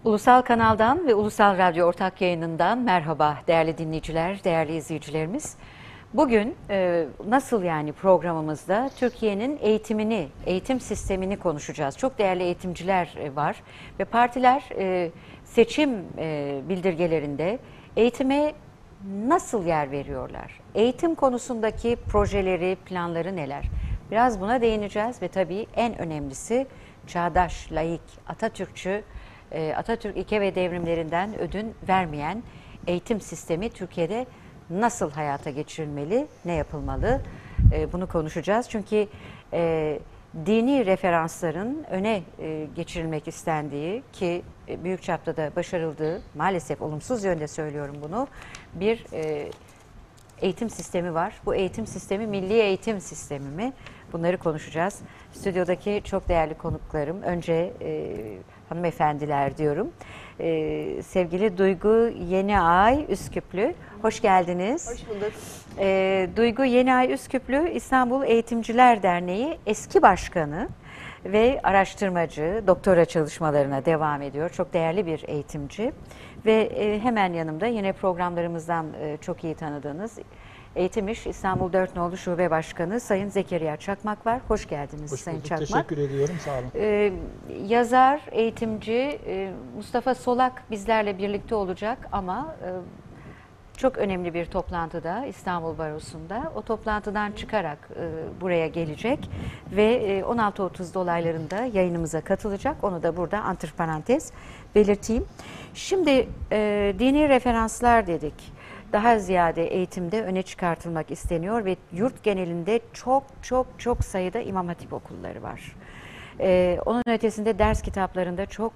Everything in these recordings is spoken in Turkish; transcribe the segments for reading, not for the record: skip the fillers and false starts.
Ulusal Kanal'dan ve Ulusal Radyo ortak yayınından merhaba değerli dinleyiciler, değerli izleyicilerimiz. Bugün nasıl yani programımızda Türkiye'nin eğitimini, eğitim sistemini konuşacağız. Çok değerli eğitimciler var ve partiler seçim bildirgelerinde eğitime nasıl yer veriyorlar? Eğitim konusundaki projeleri, planları neler? Biraz buna değineceğiz ve tabii en önemlisi çağdaş, laik, Atatürkçü, Atatürk ilke ve devrimlerinden ödün vermeyen eğitim sistemi Türkiye'de nasıl hayata geçirilmeli, ne yapılmalı? Bunu konuşacağız. Çünkü dini referansların öne geçirilmek istendiği ki büyük çapta da başarıldığı, maalesef olumsuz yönde söylüyorum bunu, bir eğitim sistemi var. Bu eğitim sistemi milli eğitim sistemi mi? Bunları konuşacağız. Stüdyodaki çok değerli konuklarım, önce hanımefendiler diyorum. Sevgili Duygu Yeniay Üsküplü, hoş geldiniz. Hoş bulduk. Duygu Yeniay Üsküplü, İstanbul Eğitimciler Derneği eski başkanı ve araştırmacı, doktora çalışmalarına devam ediyor. Çok değerli bir eğitimci ve hemen yanımda yine programlarımızdan çok iyi tanıdığınız Eğitim İş İstanbul 4 Nolu Şube Başkanı Sayın Zekeriya Çakmak var. Hoş geldiniz Sayın Çakmak. Teşekkür ediyorum, sağ olun. Yazar, eğitimci Mustafa Solak bizlerle birlikte olacak ama çok önemli bir toplantıda İstanbul Barosu'nda. O toplantıdan çıkarak buraya gelecek ve 16.30 dolaylarında yayınımıza katılacak. Onu da burada antiparantez belirteyim. Şimdi dini referanslar dedik. Daha ziyade eğitimde öne çıkartılmak isteniyor ve yurt genelinde çok sayıda İmam Hatip okulları var. Onun ötesinde ders kitaplarında çok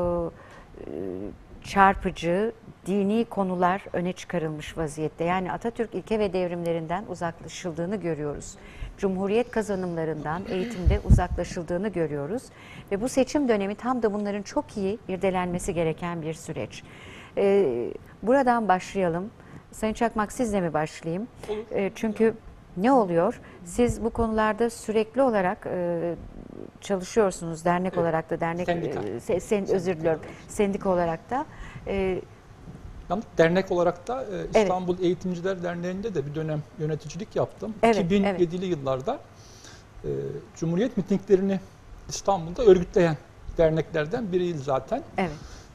çarpıcı dini konular öne çıkarılmış vaziyette. Yani Atatürk ilke ve devrimlerinden uzaklaşıldığını görüyoruz. Cumhuriyet kazanımlarından eğitimde uzaklaşıldığını görüyoruz. Ve bu seçim dönemi tam da bunların çok iyi irdelenmesi gereken bir süreç. Buradan başlayalım. Sayın Çakmak, sizle mi başlayayım? Çünkü ne oluyor? Siz bu konularda sürekli olarak çalışıyorsunuz. Dernek olarak da, özür diliyorum, sendika olarak da. Dernek olarak da İstanbul Eğitimciler Derneği'nde de bir dönem yöneticilik yaptım. Evet, 2007'li yıllarda Cumhuriyet mitinglerini İstanbul'da örgütleyen derneklerden biriydi zaten. Evet.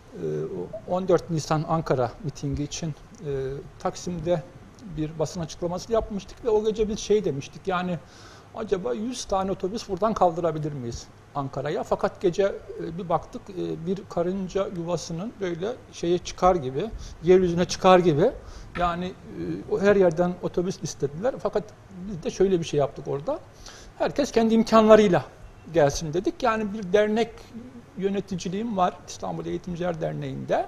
14 Nisan Ankara mitingi için Taksim'de bir basın açıklaması yapmıştık ve o gece biz şey demiştik, yani acaba 100 tane otobüs buradan kaldırabilir miyiz Ankara'ya? Fakat gece bir baktık bir karınca yuvasının böyle şeye çıkar gibi, yeryüzüne çıkar gibi, yani her yerden otobüs istediler. Fakat biz de şöyle bir şey yaptık orada. Herkes kendi imkanlarıyla gelsin dedik. Yani bir dernek yöneticiliğim var İstanbul Eğitimciler Derneği'nde.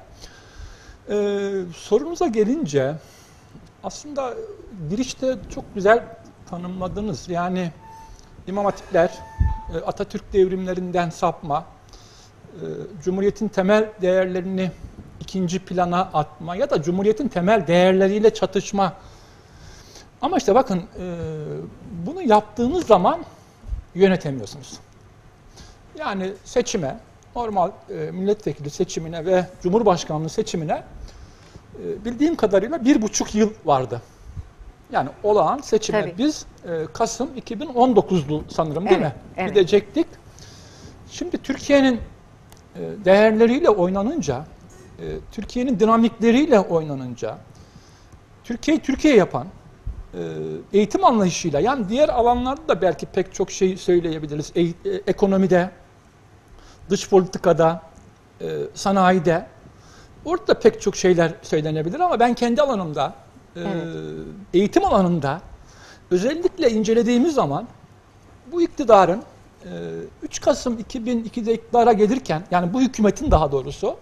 Sorunuza gelince aslında girişte çok güzel tanımladınız. Yani İmam Hatipler, Atatürk devrimlerinden sapma, Cumhuriyet'in temel değerlerini ikinci plana atma ya da Cumhuriyet'in temel değerleriyle çatışma. Ama işte bakın bunu yaptığınız zaman yönetemiyorsunuz. Yani seçime, normal milletvekili seçimine ve cumhurbaşkanlığı seçimine bildiğim kadarıyla 1,5 yıl vardı. Yani olağan seçime Tabii. biz Kasım 2019'du sanırım, değil mi? Evet. Gidecektik. Şimdi Türkiye'nin değerleriyle oynanınca, Türkiye'nin dinamikleriyle oynanınca, Türkiye'yi Türkiye yapan eğitim anlayışıyla, yani diğer alanlarda da belki pek çok şey söyleyebiliriz. Ekonomide, dış politikada, sanayide, orada da pek çok şeyler söylenebilir ama ben kendi alanımda, eğitim alanında özellikle incelediğimiz zaman bu iktidarın 3 Kasım 2002'de iktidara gelirken, yani bu hükümetin daha doğrusu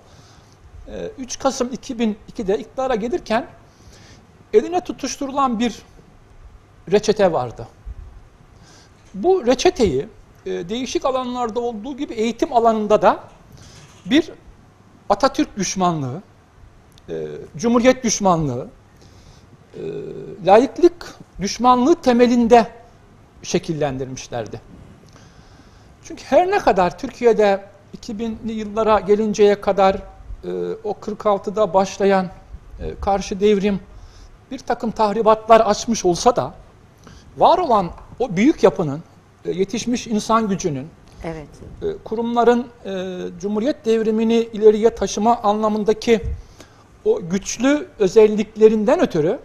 3 Kasım 2002'de iktidara gelirken eline tutuşturulan bir reçete vardı. Bu reçeteyi değişik alanlarda olduğu gibi eğitim alanında da bir Atatürk düşmanlığı, Cumhuriyet düşmanlığı, laiklik düşmanlığı temelinde şekillendirmişlerdi. Çünkü her ne kadar Türkiye'de 2000'li yıllara gelinceye kadar o 46'da başlayan karşı devrim bir takım tahribatlar açmış olsa da var olan o büyük yapının, yetişmiş insan gücünün, Evet. Kurumların Cumhuriyet devrimini ileriye taşıma anlamındaki o güçlü özelliklerinden ötürü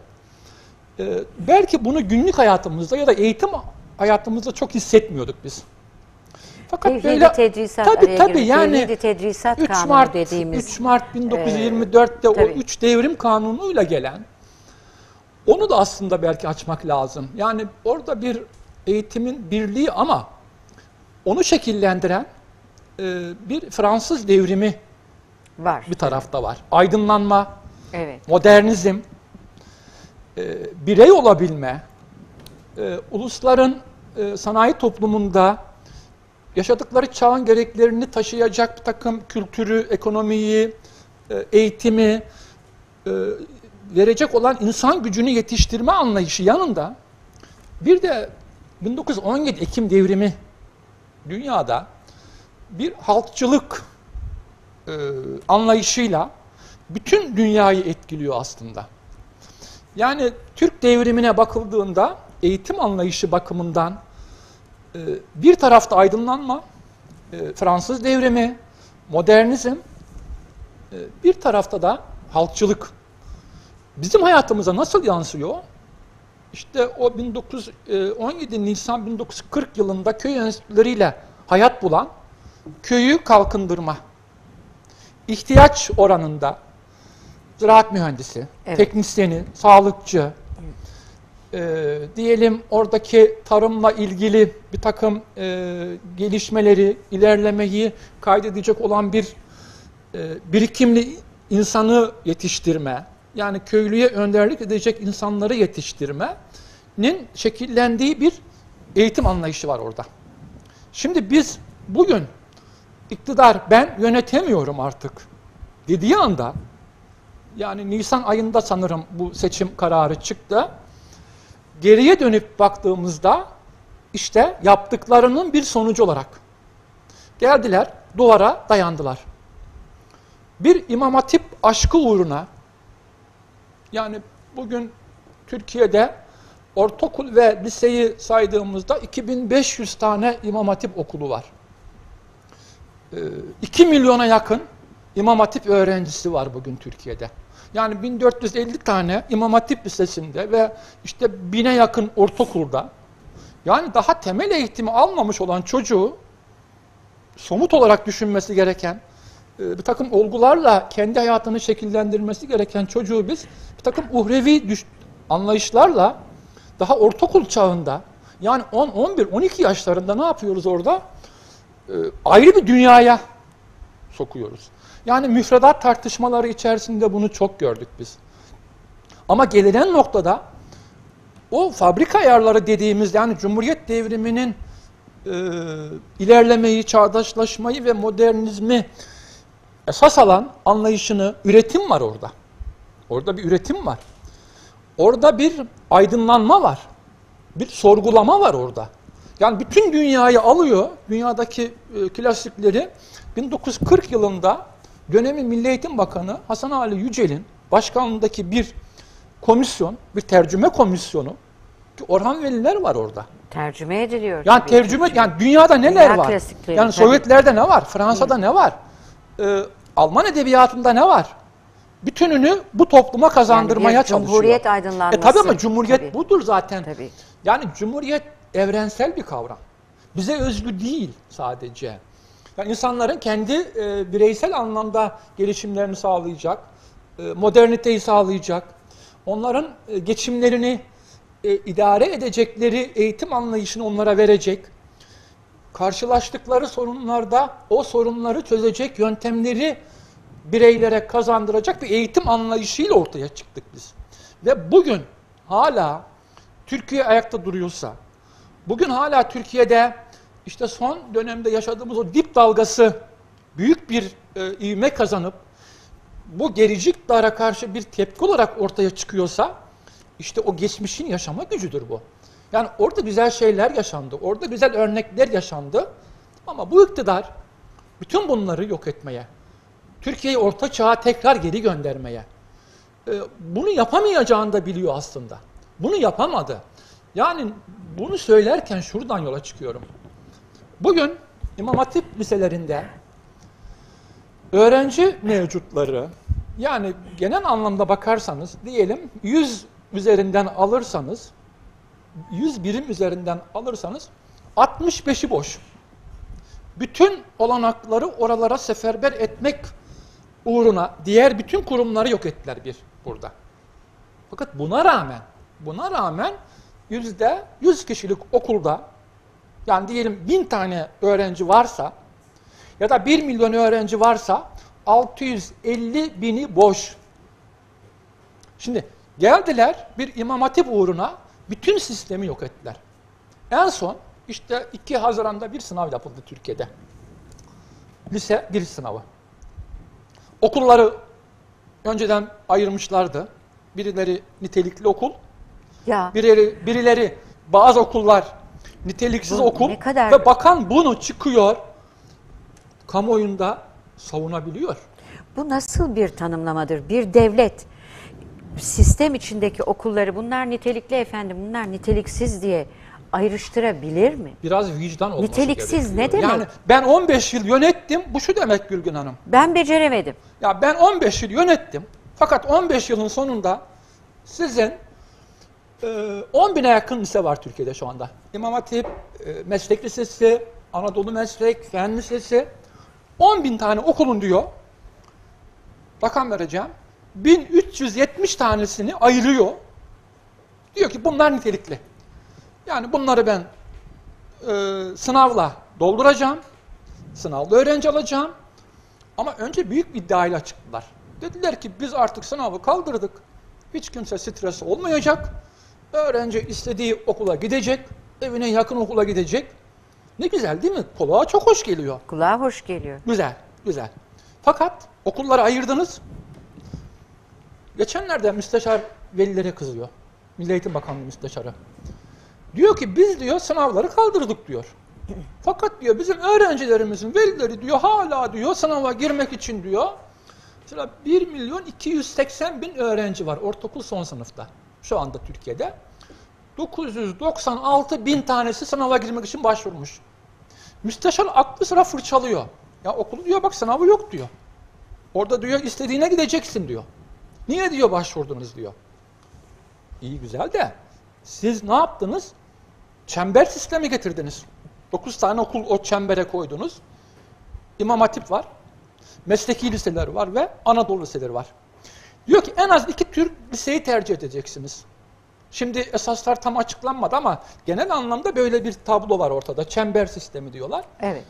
belki bunu günlük hayatımızda ya da eğitim hayatımızda çok hissetmiyorduk biz. Fakat böyle tedrisat tabii yani tedrisat 3 kanunu Mart dediğimiz 3 Mart 1924'te o tabii. 3 devrim kanunuyla gelen, onu da aslında belki açmak lazım. Yani orada bir eğitimin birliği ama onu şekillendiren bir Fransız devrimi var. bir tarafta var. Aydınlanma, Evet. modernizm, birey olabilme, ulusların sanayi toplumunda yaşadıkları çağın gereklerini taşıyacak bir takım kültürü, ekonomiyi, eğitimi verecek olan insan gücünü yetiştirme anlayışı yanında bir de 1917 Ekim devrimi dünyada bir halkçılık anlayışıyla bütün dünyayı etkiliyor aslında. Yani Türk devrimine bakıldığında eğitim anlayışı bakımından bir tarafta aydınlanma, Fransız devrimi, modernizm, bir tarafta da halkçılık. Bizim hayatımıza nasıl yansıyor? İşte o 17 Nisan 1940 yılında köy enstitüleriyle hayat bulan köyü kalkındırma, ihtiyaç oranında ziraat mühendisi, evet. teknisyeni, sağlıkçı, diyelim oradaki tarımla ilgili bir takım gelişmeleri, ilerlemeyi kaydedecek olan bir birikimli insanı yetiştirme, yani köylüye önderlik edecek insanları yetiştirmenin şekillendiği bir eğitim anlayışı var orada. Şimdi biz bugün iktidar ben yönetemiyorum artık dediği anda, yani Nisan ayında sanırım bu seçim kararı çıktı. Geriye dönüp baktığımızda işte yaptıklarının bir sonucu olarak geldiler, duvara dayandılar. Bir İmam Hatip aşkı uğruna, yani bugün Türkiye'de ortaokul ve liseyi saydığımızda 2500 tane İmam Hatip okulu var. 2 milyona yakın İmam Hatip öğrencisi var bugün Türkiye'de. Yani 1450 tane İmam Hatip Lisesi'nde ve işte 1000'e yakın ortaokulda, yani daha temel eğitimi almamış olan çocuğu somut olarak düşünmesi gereken, bir takım olgularla kendi hayatını şekillendirmesi gereken çocuğu biz bir takım uhrevi anlayışlarla daha ortaokul çağında, yani 10, 11, 12 yaşlarında ne yapıyoruz orada? Ayrı bir dünyaya sokuyoruz. Yani müfredat tartışmaları içerisinde bunu çok gördük biz. Ama gelinen noktada o fabrika ayarları dediğimiz, yani Cumhuriyet devriminin ilerlemeyi, çağdaşlaşmayı ve modernizmi esas alan anlayışını, üretim var orada. Orada bir üretim var. Orada bir aydınlanma var. Bir sorgulama var orada. Yani bütün dünyayı alıyor, dünyadaki klasikleri 1940 yılında dönemin Milli Eğitim Bakanı Hasan Ali Yücel'in başkanlığındaki bir komisyon, bir tercüme komisyonu, ki Orhan Veliler var orada. Tercüme ediliyor. Yani tercüme, yani dünyada neler Dünya var? klasikleri, Yani tabii. Sovyetlerde ne var? Fransa'da ne var? Alman edebiyatında ne var? Bütününü bu topluma kazandırmaya Yani bir çalışıyor. Cumhuriyet aydınlanması. Tabii ama Cumhuriyet Tabii. budur zaten. Tabii. Yani Cumhuriyet evrensel bir kavram. Bize özgü değil sadece. Yani insanların kendi bireysel anlamda gelişimlerini sağlayacak, moderniteyi sağlayacak, onların geçimlerini idare edecekleri eğitim anlayışını onlara verecek, karşılaştıkları sorunlarda o sorunları çözecek yöntemleri bireylere kazandıracak bir eğitim anlayışıyla ortaya çıktık biz. Ve bugün hala Türkiye ayakta duruyorsa, bugün hala Türkiye'de işte son dönemde yaşadığımız o dip dalgası büyük bir ivme kazanıp bu gerici iktidara karşı bir tepki olarak ortaya çıkıyorsa, işte o geçmişin yaşama gücüdür bu. Yani orada güzel şeyler yaşandı, orada güzel örnekler yaşandı ama bu iktidar bütün bunları yok etmeye, Türkiye'yi orta çağa tekrar geri göndermeye. Bunu yapamayacağını da biliyor aslında. Bunu yapamadı. Yani bunu söylerken şuradan yola çıkıyorum. Bugün İmam Hatip liselerinde öğrenci mevcutları, yani genel anlamda bakarsanız diyelim 100 üzerinden alırsanız, 100 birim üzerinden alırsanız 65'i boş. Bütün olanakları oralara seferber etmek uğruna diğer bütün kurumları yok ettiler burada. Fakat buna rağmen %100 kişilik okulda, yani diyelim 1000 tane öğrenci varsa ya da 1 milyon öğrenci varsa 650 bini boş. Şimdi geldiler bir İmam Hatip uğruna bütün sistemi yok ettiler. En son işte 2 Haziran'da bir sınav yapıldı Türkiye'de. Lise giriş sınavı. Okulları önceden ayırmışlardı. Birileri nitelikli okul, Ya birileri bazı okullar niteliksiz bu okul ne kadar... ve bakan bunu çıkıyor kamuoyunda savunabiliyor. Bu nasıl bir tanımlamadır? Bir devlet sistem içindeki okulları bunlar nitelikli efendim, bunlar niteliksiz diye ayrıştırabilir mi? Biraz vicdan olması Niteliksiz gerekiyor. ne demek? Yani ben 15 yıl yönettim, bu şu demek Gülgün Hanım. Ben beceremedim. Ya ben 15 yıl yönettim, fakat 15 yılın sonunda sizin 10 bine yakın lise var Türkiye'de şu anda. İmam Hatip, Meslek Lisesi, Anadolu Meslek, Fen Lisesi, 10 bin tane okulun diyor, rakam vereceğim, 1370 tanesini ayırıyor. Diyor ki bunlar nitelikli. Yani bunları ben sınavla dolduracağım, sınavla öğrenci alacağım. Ama önce büyük bir iddiayla çıktılar. Dediler ki biz artık sınavı kaldırdık, hiç kimse stres olmayacak, öğrenci istediği okula gidecek, evine yakın okula gidecek. Ne güzel değil mi? Kulağa çok hoş geliyor. Kulağa hoş geliyor. Güzel, güzel. Fakat okulları ayırdınız. Geçenlerde müsteşar velilere kızıyor. Milli Eğitim Bakanlığı müsteşarı. Diyor ki biz diyor sınavları kaldırdık diyor. Fakat diyor bizim öğrencilerimizin velileri diyor hala diyor sınava girmek için diyor. Mesela 1.280.000 öğrenci var ortaokul son sınıfta şu anda Türkiye'de. 996.000 tanesi sınava girmek için başvurmuş. Müsteşar aklı sıra fırçalıyor. Ya okulu diyor bak sınavı yok diyor. Orada diyor istediğine gideceksin diyor. Niye diyor başvurdunuz diyor. İyi güzel de siz ne yaptınız? Çember sistemi getirdiniz. 9 tane okul o çembere koydunuz. İmam Hatip var, mesleki liseler var ve Anadolu liseleri var. Diyor ki en az 2 tür liseyi tercih edeceksiniz. Şimdi esaslar tam açıklanmadı ama genel anlamda böyle bir tablo var ortada. Çember sistemi diyorlar. Evet.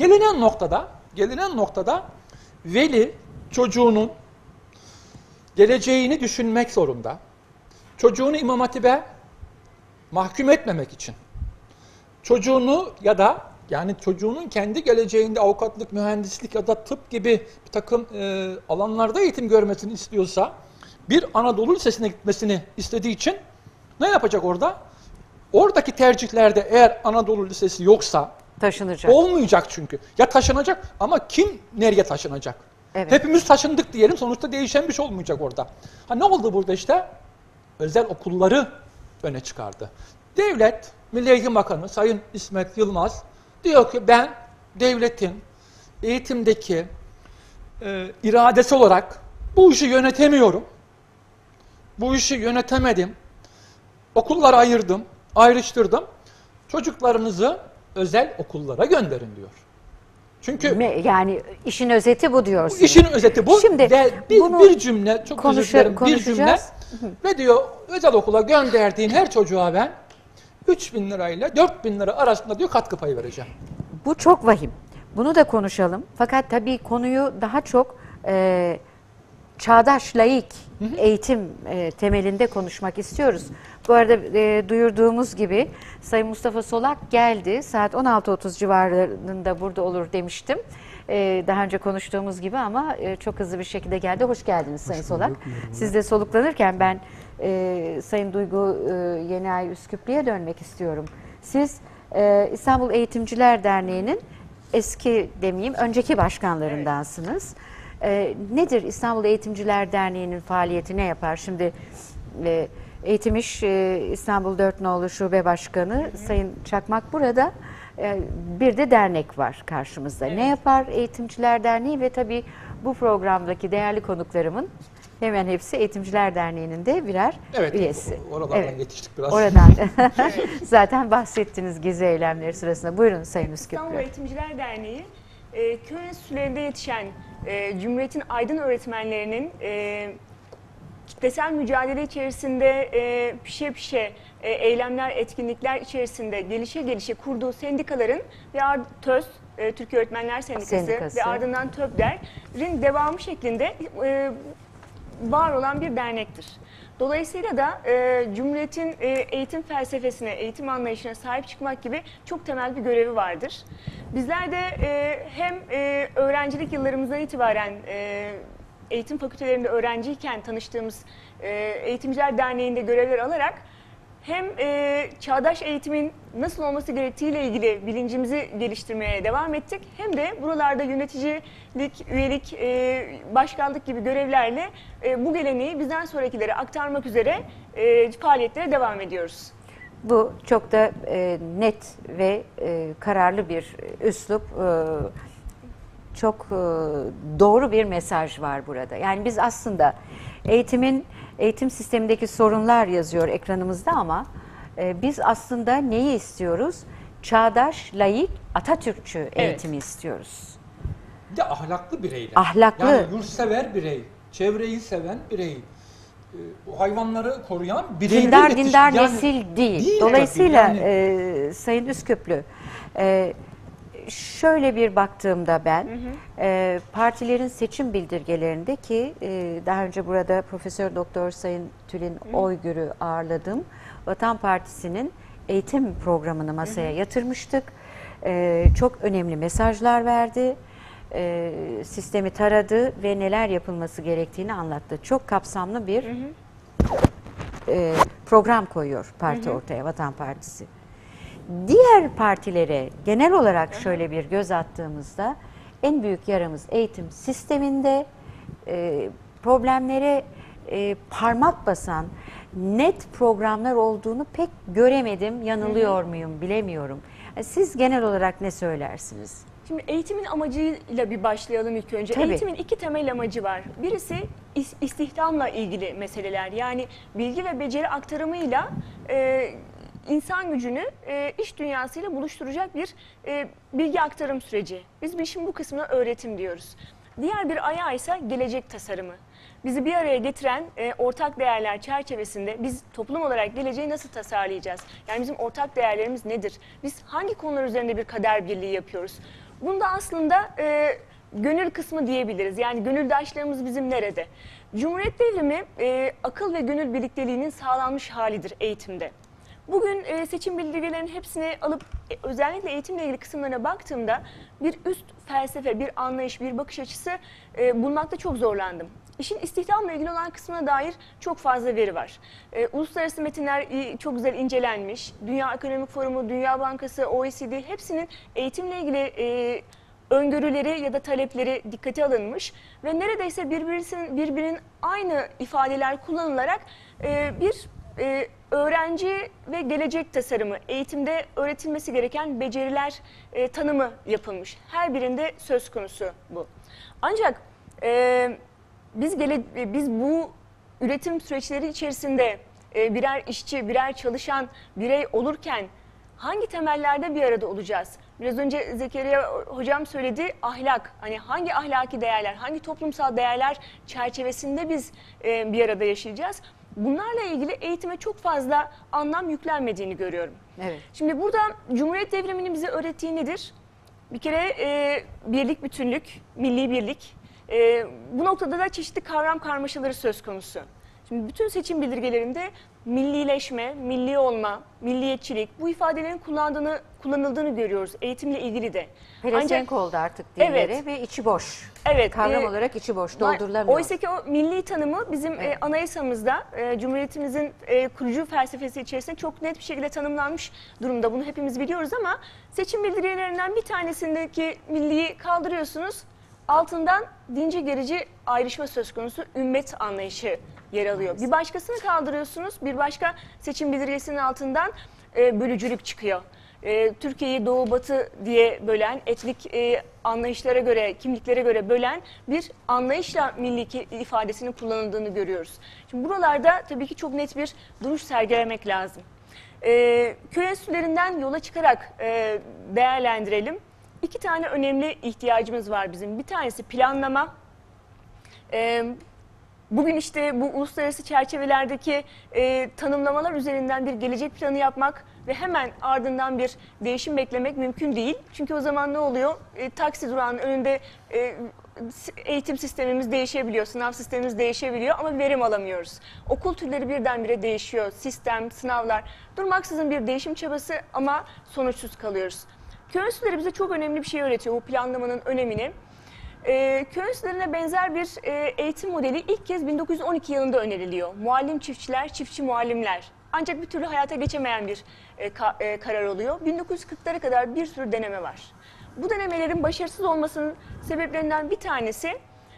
Gelinen noktada veli çocuğunun geleceğini düşünmek zorunda. Çocuğunu İmam Hatip'e mahkum etmemek için. Çocuğunu ya da yani çocuğunun kendi geleceğinde avukatlık, mühendislik ya da tıp gibi bir takım alanlarda eğitim görmesini istiyorsa bir Anadolu Lisesi'ne gitmesini istediği için ne yapacak orada? Oradaki tercihlerde eğer Anadolu Lisesi yoksa Taşınacak. olmayacak çünkü. Ya taşınacak ama kim nereye taşınacak? Evet. Hepimiz taşındık diyelim sonuçta değişen bir şey olmayacak orada. Ha ne oldu burada işte? Özel okulları öne çıkardı. Devlet, Milli Eğitim Bakanı Sayın İsmet Yılmaz diyor ki ben devletin eğitimdeki iradesi olarak bu işi yönetemiyorum. Bu işi yönetemedim. Okulları ayırdım, ayrıştırdım. Çocuklarınızı özel okullara gönderin diyor. Çünkü Yani işin özeti bu diyorsunuz. işin özeti bu. Şimdi ve bunu bir cümle, çok özür dilerim, bir cümle konuşacağız. ve diyor özel okula gönderdiğin her çocuğa ben 3.000 lirayla 4.000 lira arasında diyor katkı payı vereceğim. Bu çok vahim. Bunu da konuşalım. Fakat tabii konuyu daha çok çağdaş, laik eğitim temelinde konuşmak istiyoruz. Bu arada duyurduğumuz gibi Sayın Mustafa Solak geldi. Saat 16.30 civarlarında burada olur demiştim. Daha önce konuştuğumuz gibi ama çok hızlı bir şekilde geldi. Hoş geldiniz Sayın Solak. Siz de soluklanırken ben Sayın Duygu Yeniay Üsküplü'ye dönmek istiyorum. Siz İstanbul Eğitimciler Derneği'nin eski demeyeyim, önceki başkanlarındansınız. Nedir İstanbul Eğitimciler Derneği'nin faaliyeti, ne yapar? Şimdi Eğitim İş İstanbul 4 Nolu Şube Başkanı Sayın Çakmak burada. Bir de dernek var karşımızda. Evet. Ne yapar Eğitimciler Derneği ve tabii bu programdaki değerli konuklarımın hemen hepsi Eğitimciler Derneği'nin de birer üyesi. Oralardan geçtik biraz. Oradan. Zaten bahsettiniz gezi eylemleri sırasında. Buyurun Sayın Üsküplü. İstanbul Eğitimciler Derneği, köy enstitülerinde yetişen Cumhuriyet'in aydın öğretmenlerinin kitlesel mücadele içerisinde pişe pişe eylemler, etkinlikler içerisinde gelişe kurduğu sendikaların ve TÖS, Türkiye Öğretmenler Sendikası ve ardından TÖBDER'in devamı şeklinde var olan bir dernektir. Dolayısıyla da Cumhuriyet'in eğitim felsefesine, eğitim anlayışına sahip çıkmak gibi çok temel bir görevi vardır. Bizler de hem öğrencilik yıllarımızdan itibaren eğitim fakültelerinde öğrenciyken tanıştığımız Eğitimciler Derneği'nde görevler alarak hem çağdaş eğitimin nasıl olması gerektiğiyle ilgili bilincimizi geliştirmeye devam ettik. Hem de buralarda yöneticilik, üyelik, başkanlık gibi görevlerle bu geleneği bizden sonrakilere aktarmak üzere faaliyetlere devam ediyoruz. Bu çok da net ve kararlı bir üslup, çok doğru bir mesaj var burada. Yani biz aslında eğitim sistemindeki sorunlar yazıyor ekranımızda ama biz aslında neyi istiyoruz? Çağdaş, laik, Atatürkçü eğitimi istiyoruz. Bir de ahlaklı bireyler. Ahlaklı. Yani yurtsever birey, çevreyi seven birey, hayvanları koruyan bireyler dindar nesil değil. Dolayısıyla yani. Sayın Üsküplü, şöyle bir baktığımda ben partilerin seçim bildirgelerinde ki daha önce burada Profesör Doktor Sayın Tülin Oygür'ü ağırladım. Vatan Partisi'nin eğitim programını masaya yatırmıştık. Çok önemli mesajlar verdi. Sistemi taradı ve neler yapılması gerektiğini anlattı. Çok kapsamlı bir program koyuyor parti ortaya, Vatan Partisi. Diğer partilere genel olarak şöyle bir göz attığımızda en büyük yaramız eğitim sisteminde problemlere parmak basan net programlar olduğunu pek göremedim. Yanılıyor muyum bilemiyorum. Siz genel olarak ne söylersiniz? Şimdi eğitimin amacıyla bir başlayalım ilk önce. Tabii. Eğitimin iki temel amacı var. Birisi istihdamla ilgili meseleler. Yani bilgi ve beceri aktarımıyla insan gücünü iş dünyasıyla buluşturacak bir bilgi aktarım süreci. Biz işin bu kısmına öğretim diyoruz. Diğer bir ayağı ise gelecek tasarımı. Bizi bir araya getiren ortak değerler çerçevesinde biz toplum olarak geleceği nasıl tasarlayacağız? Yani bizim ortak değerlerimiz nedir? Biz hangi konular üzerinde bir kader birliği yapıyoruz? Bunda aslında gönül kısmı diyebiliriz. Yani gönüldaşlarımız bizim nerede? Cumhuriyet devrimi akıl ve gönül birlikteliğinin sağlanmış halidir eğitimde. Bugün seçim bildirgelerinin hepsini alıp özellikle eğitimle ilgili kısımlarına baktığımda bir üst felsefe, bir anlayış, bir bakış açısı bulmakta çok zorlandım. İşin istihdamla ilgili olan kısmına dair çok fazla veri var. Uluslararası metinler çok güzel incelenmiş. Dünya Ekonomik Forumu, Dünya Bankası, OECD hepsinin eğitimle ilgili öngörüleri ya da talepleri dikkate alınmış ve neredeyse birbirinin aynı ifadeler kullanılarak bir öğrenci ve gelecek tasarımı, eğitimde öğretilmesi gereken beceriler tanımı yapılmış. Her birinde söz konusu bu. Ancak biz bu üretim süreçleri içerisinde birer işçi, birer çalışan birey olurken hangi temellerde bir arada olacağız? Biraz önce Zekeriya hocam söyledi, ahlak. Hani hangi ahlaki değerler, hangi toplumsal değerler çerçevesinde biz bir arada yaşayacağız? Bunlarla ilgili eğitime çok fazla anlam yüklenmediğini görüyorum. Evet. Şimdi burada Cumhuriyet devriminin bize öğrettiği nedir? Bir kere birlik, bütünlük, milli birlik. Bu noktada da çeşitli kavram karmaşaları söz konusu. Şimdi bütün seçim bildirgelerinde millileşme, milli olma, milliyetçilik bu ifadelerin kullanıldığını görüyoruz eğitimle ilgili de. Pelesenk oldu artık dilleri ve içi boş. Evet. Kavram olarak içi boş, doldurulamıyor. Oysa ki o milli tanımı bizim anayasamızda Cumhuriyetimizin kurucu felsefesi içerisinde çok net bir şekilde tanımlanmış durumda. Bunu hepimiz biliyoruz ama seçim bildirgelerinden bir tanesindeki milliyi kaldırıyorsunuz. altından dinci gerici ayrışma söz konusu, ümmet anlayışı yer alıyor. Bir başkasını kaldırıyorsunuz, bir başka seçim bildirgesinin altından bölücülük çıkıyor. Türkiye'yi doğu batı diye bölen, etnik anlayışlara göre, kimliklere göre bölen bir anlayışla milli ifadesinin kullanıldığını görüyoruz. Şimdi buralarda tabii ki çok net bir duruş sergilemek lazım. Köy enstitülerinden yola çıkarak değerlendirelim. İki tane önemli ihtiyacımız var bizim. Bir tanesi planlama. Bugün işte bu uluslararası çerçevelerdeki tanımlamalar üzerinden bir gelecek planı yapmak ve hemen ardından bir değişim beklemek mümkün değil. Çünkü o zaman ne oluyor? Taksi durağının önünde eğitim sistemimiz değişebiliyor, sınav sistemimiz değişebiliyor ama verim alamıyoruz. Okul türleri birdenbire değişiyor, sistem, sınavlar, durmaksızın bir değişim çabası ama sonuçsuz kalıyoruz. Köy enstitüleri bize çok önemli bir şey öğretiyor, bu planlamanın önemini. Köy enstitülerine benzer bir eğitim modeli ilk kez 1912 yılında öneriliyor. Muallim çiftçiler, çiftçi muallimler. Ancak bir türlü hayata geçemeyen bir karar oluyor. 1940'lara kadar bir sürü deneme var. Bu denemelerin başarısız olmasının sebeplerinden bir tanesi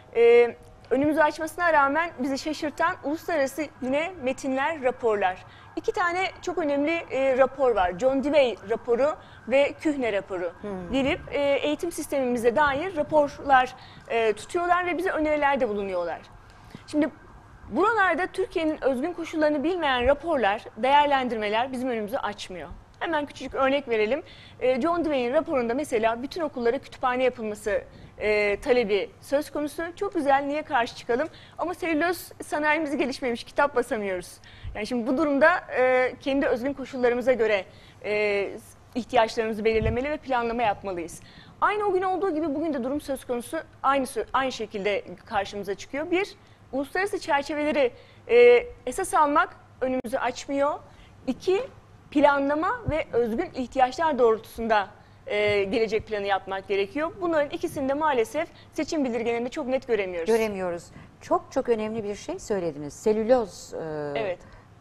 önümüzü açmasına rağmen bizi şaşırtan uluslararası yine metinler, raporlar. İki tane çok önemli rapor var. John Dewey raporu ve Kühne raporu. Gelip eğitim sistemimize dair raporlar tutuyorlar ve bize önerilerde bulunuyorlar. Şimdi buralarda Türkiye'nin özgün koşullarını bilmeyen raporlar, değerlendirmeler bizim önümüzü açmıyor. Hemen küçük örnek verelim. John Dewey'in raporunda mesela bütün okullara kütüphane yapılması talebi söz konusu. Çok güzel, niye karşı çıkalım? Ama selüloz sanayimiz gelişmemiş, kitap basamıyoruz. Yani şimdi bu durumda kendi özgün koşullarımıza göre ihtiyaçlarımızı belirlemeli ve planlama yapmalıyız. Aynı o gün olduğu gibi bugün de durum söz konusu aynı şekilde karşımıza çıkıyor. Bir, uluslararası çerçeveleri esas almak önümüzü açmıyor. İki, planlama ve özgün ihtiyaçlar doğrultusunda gelecek planı yapmak gerekiyor. Bunların ikisini de maalesef seçim bildirgelerinde çok net göremiyoruz. Göremiyoruz. Çok önemli bir şey söylediniz. Selüloz, Evet.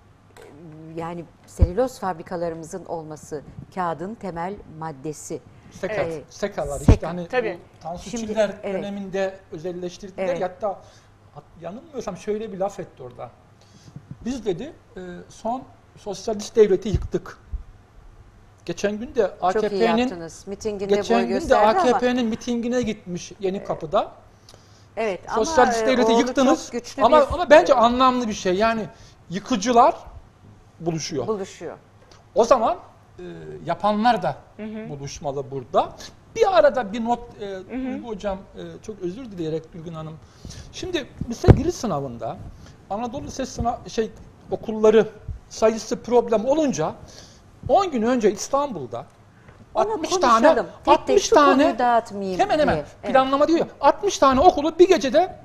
yani selüloz fabrikalarımızın olması kağıdın temel maddesi. Sekalar Seka, işte hani tabii. bu Tansu Şimdi, Çiller evet. döneminde özelleştirdiler. Evet. Hatta yanılmıyorsam şöyle bir laf etti orada. Biz dedi son sosyalist devleti yıktık. Geçen gün de Çok iyi AKP'nin yaptınız. Mitinginde boy geçen gün de gösterdi ama AKP'nin mitingine gitmiş Yenikapı'da. evet, Sosyalist ama devleti oğlu yıktınız. çok güçlü Ama bence anlamlı bir şey. Yani yıkıcılar buluşuyor. buluşuyor. O zaman yapanlar da buluşmalı burada. Bir arada bir not, Duygu Hocam çok özür dileyerek Gülgün Hanım. Şimdi mesela giriş sınavında Anadolu Lisesi okulları sayısı problem olunca 10 gün önce İstanbul'da Onu 60 tane konuşalım. Tek tek şu konuyu dağıtmayayım hemen diye. Evet. planlama diyor ya, 60 tane okulu bir gecede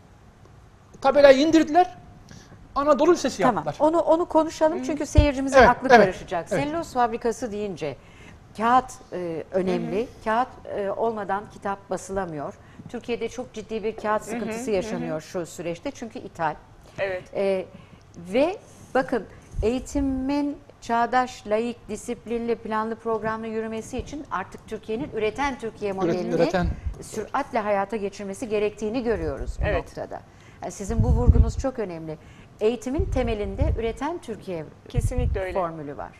tabelayı indirdiler. Anadolu Lisesi Tamam. yaptılar. Onu konuşalım çünkü seyircimizin Evet, aklı evet, karışacak. evet. Selüloz fabrikası deyince kağıt önemli. Kağıt olmadan kitap basılamıyor. Türkiye'de çok ciddi bir kağıt sıkıntısı yaşanıyor şu süreçte çünkü ithal. Evet. Ve bakın eğitimin çağdaş, laik, disiplinli, planlı, programlı yürümesi için artık Türkiye'nin üreten Türkiye modelini süratle hayata geçirmesi gerektiğini görüyoruz bu Evet. noktada. Yani sizin bu vurgunuz çok önemli. Eğitimin temelinde üreten Türkiye Kesinlikle öyle. formülü var.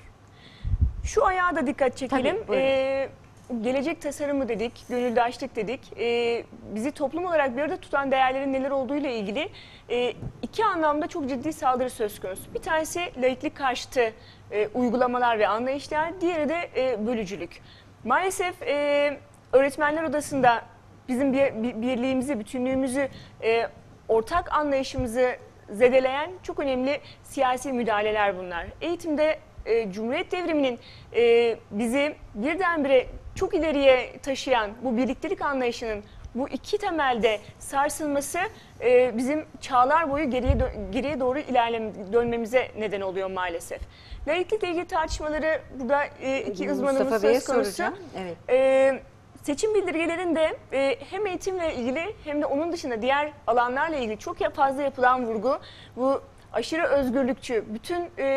Şu ayağa da dikkat çekelim. Tabii, buyurun. Gelecek tasarımı dedik, gönüldaşlık dedik. Bizi toplum olarak bir arada tutan değerlerin neler olduğuyla ilgili iki anlamda çok ciddi saldırı söz konusu. Bir tanesi laiklik karşıtı uygulamalar ve anlayışlar, diğeri de bölücülük. Maalesef öğretmenler odasında bizim birliğimizi, bütünlüğümüzü, ortak anlayışımızı zedeleyen çok önemli siyasi müdahaleler bunlar. Eğitimde Cumhuriyet devriminin bizi birdenbire çok ileriye taşıyan bu birliktelik anlayışının bu iki temelde sarsılması bizim çağlar boyu geriye doğru dönmemize neden oluyor maalesef. Laiklikle ilgili tartışmaları burada iki uzmanımız Mustafa Bey'e söz konusu. soracağım. Evet. Seçim bildirgelerinde hem eğitimle ilgili hem de onun dışında diğer alanlarla ilgili çok fazla yapılan vurgu bu aşırı özgürlükçü, bütün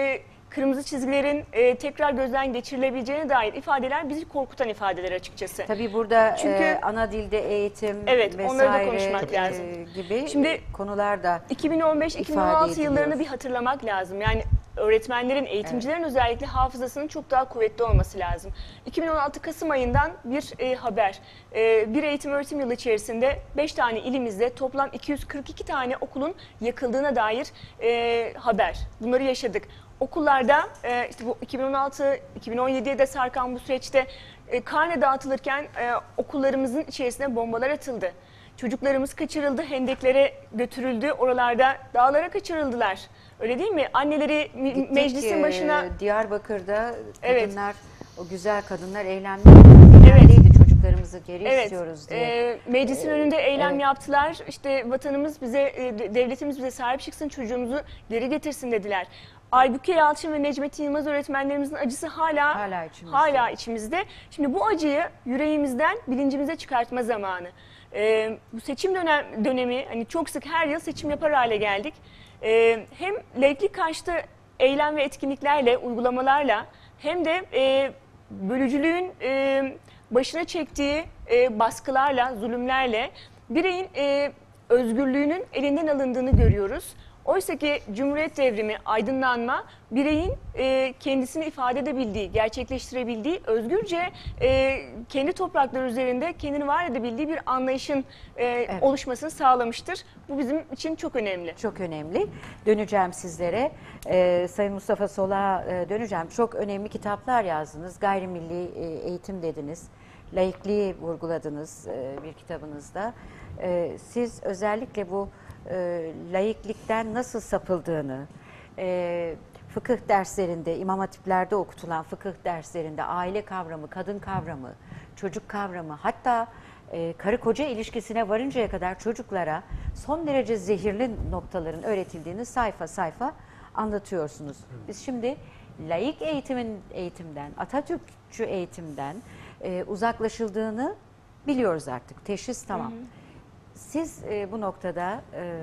kırmızı çizgilerin tekrar gözden geçirilebileceğine dair ifadeler bizi korkutan ifadeler açıkçası. Tabii burada Çünkü ana dilde eğitim evet, onları da vesaire konuşmak lazım. Gibi Şimdi konular da 2015-2016 yıllarını ediliyor. bir hatırlamak lazım. Yani öğretmenlerin, eğitimcilerin özellikle hafızasının çok daha kuvvetli olması lazım. 2016 Kasım ayından bir haber. Bir eğitim öğretim yılı içerisinde 5 tane ilimizde toplam 242 tane okulun yakıldığına dair haber. Bunları yaşadık. Okullarda işte bu 2016-2017'ye de sarkan bu süreçte karne dağıtılırken okullarımızın içerisine bombalar atıldı. Çocuklarımız kaçırıldı, hendeklere götürüldü, oralarda dağlara kaçırıldılar. Öyle değil mi? Anneleri meclisin başına... Diyarbakır'da Evet. kadınlar, o güzel kadınlar eylemliydi. Çocuklarımızı geri istiyoruz diye. Meclisin önünde eylem Evet. yaptılar. İşte vatanımız bize, devletimiz bize sahip çıksın, çocuğumuzu geri getirsin dediler. Aybüke Yalçın ve Necmettin Yılmaz öğretmenlerimizin acısı hala içimizde. Şimdi bu acıyı yüreğimizden bilincimize çıkartma zamanı. Bu seçim dönemi, hani çok sık her yıl seçim yapar hale geldik. Hem laiklik karşıtı eylem ve etkinliklerle, uygulamalarla hem de bölücülüğün başına çektiği baskılarla, zulümlerle bireyin özgürlüğünün elinden alındığını görüyoruz. Oysa ki Cumhuriyet devrimi, aydınlanma, bireyin kendisini ifade edebildiği, gerçekleştirebildiği, özgürce kendi toprakları üzerinde kendini var edebildiği bir anlayışın oluşmasını sağlamıştır. Bu bizim için çok önemli. Çok önemli. Döneceğim sizlere. Sayın Mustafa Solak'a döneceğim. Çok önemli kitaplar yazdınız. Gayrimilli eğitim dediniz. Laikliği vurguladınız bir kitabınızda. Siz özellikle bu laiklikten nasıl sapıldığını, fıkıh derslerinde, imam hatiplerde okutulan fıkıh derslerinde aile kavramı, kadın kavramı, çocuk kavramı, hatta karı koca ilişkisine varıncaya kadar çocuklara son derece zehirli noktaların öğretildiğini sayfa sayfa anlatıyorsunuz. Biz şimdi laik eğitimden, Atatürkçü eğitimden uzaklaşıldığını biliyoruz artık. Teşhis tamam. Siz bu noktada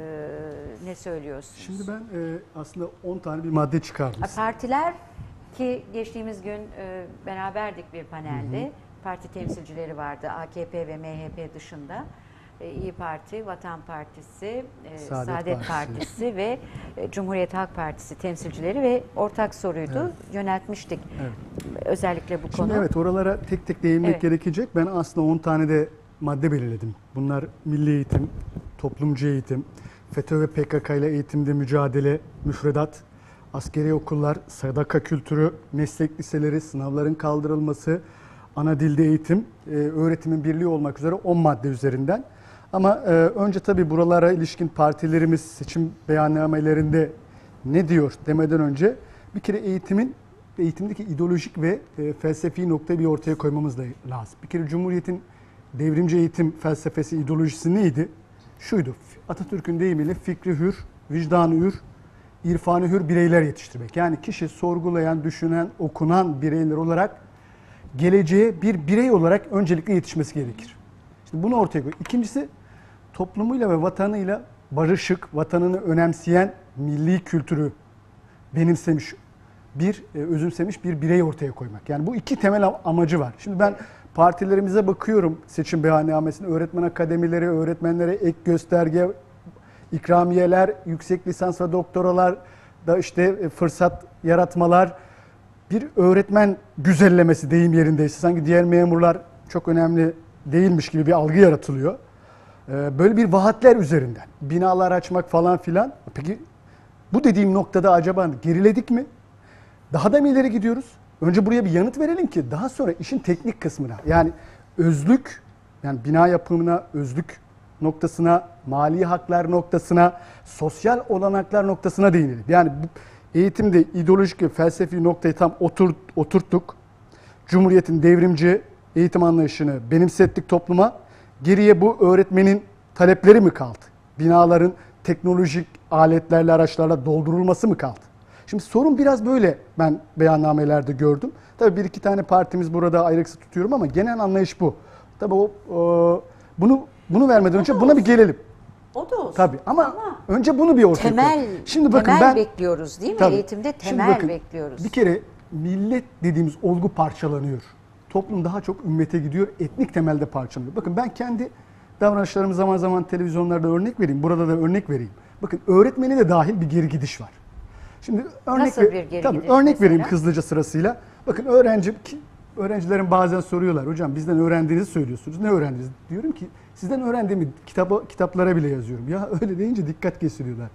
ne söylüyorsunuz? Şimdi ben aslında 10 tane bir madde çıkardım. Partiler ki geçtiğimiz gün beraberdik bir panelde. Parti temsilcileri vardı AKP ve MHP dışında. İYİ Parti, Vatan Partisi, Saadet Partisi ve Cumhuriyet Halk Partisi temsilcileri ve ortak soruydu. Yöneltmiştik. Özellikle bu konu. Şimdi evet, oralara tek tek değinmek gerekecek. Ben aslında 10 tane de madde belirledim. Bunlar milli eğitim, toplumcu eğitim, FETÖ ve PKK ile eğitimde mücadele, müfredat, askeri okullar, sadaka kültürü, meslek liseleri, sınavların kaldırılması, ana dilde eğitim, öğretimin birliği olmak üzere 10 madde üzerinden. Ama önce tabii buralara ilişkin partilerimiz seçim beyannamelerinde ne diyor demeden önce bir kere eğitimdeki ideolojik ve felsefi noktayı bir ortaya koymamız da lazım. Bir kere Cumhuriyet'in devrimci eğitim felsefesi, ideolojisi neydi? Şuydu, Atatürk'ün deyimiyle fikri hür, vicdanı hür, irfanı hür bireyler yetiştirmek. Yani kişi sorgulayan, düşünen, okunan bireyler olarak geleceğe bir birey olarak öncelikle yetişmesi gerekir. İşte bunu ortaya koyuyor. İkincisi, toplumuyla ve vatanıyla barışık, vatanını önemseyen milli kültürü benimsemiş, özümsemiş bir birey ortaya koymak. Yani bu iki temel amacı var. Şimdi ben partilerimize bakıyorum, seçim beyannamesine, öğretmen akademileri, öğretmenlere ek gösterge, ikramiyeler, yüksek lisans ve doktoralar da işte fırsat yaratmalar, bir öğretmen güzellemesi deyim yerindeyse, sanki diğer memurlar çok önemli değilmiş gibi bir algı yaratılıyor. Böyle bir vaatler üzerinden binalar açmak falan filan. Peki bu dediğim noktada acaba geriledik mi? Daha da mı ileri gidiyoruz? Önce buraya bir yanıt verelim ki daha sonra işin teknik kısmına, yani özlük, yani bina yapımına, özlük noktasına, mali haklar noktasına, sosyal olanaklar noktasına değinelim. Yani bu eğitimde ideolojik ve felsefi noktayı tam oturttuk. Cumhuriyet'in devrimci eğitim anlayışını benimsettik topluma. Geriye bu öğretmenin talepleri mi kaldı? Binaların teknolojik aletlerle, araçlarla doldurulması mı kaldı? Şimdi sorun biraz böyle ben beyannamelerde gördüm. Tabii bir iki tane partimiz burada ayrıksı tutuyorum ama genel anlayış bu. Tabii bunu vermeden önce buna bir gelelim. O da olsun. Tabii ama önce bunu bir ortaya koy. Temel, Şimdi bakın temel bekliyoruz değil mi? Tabii. Eğitimde Şimdi temel bakın, bekliyoruz. Bir kere millet dediğimiz olgu parçalanıyor. Toplum daha çok ümmete gidiyor, etnik temelde parçalanıyor. Bakın ben kendi davranışlarımı zaman zaman televizyonlarda örnek vereyim, burada da örnek vereyim. Bakın öğretmeni de dahil bir geri gidiş var. Şimdi Nasıl bir geri gidiş örnek mesela? vereyim hızlıca sırasıyla. Bakın öğrencilerin bazen soruyorlar, hocam bizden öğrendiğinizi söylüyorsunuz. Ne öğrendiniz? Diyorum ki sizden öğrendiğimi kitaplara bile yazıyorum. Ya öyle deyince dikkat kesiliyorlar.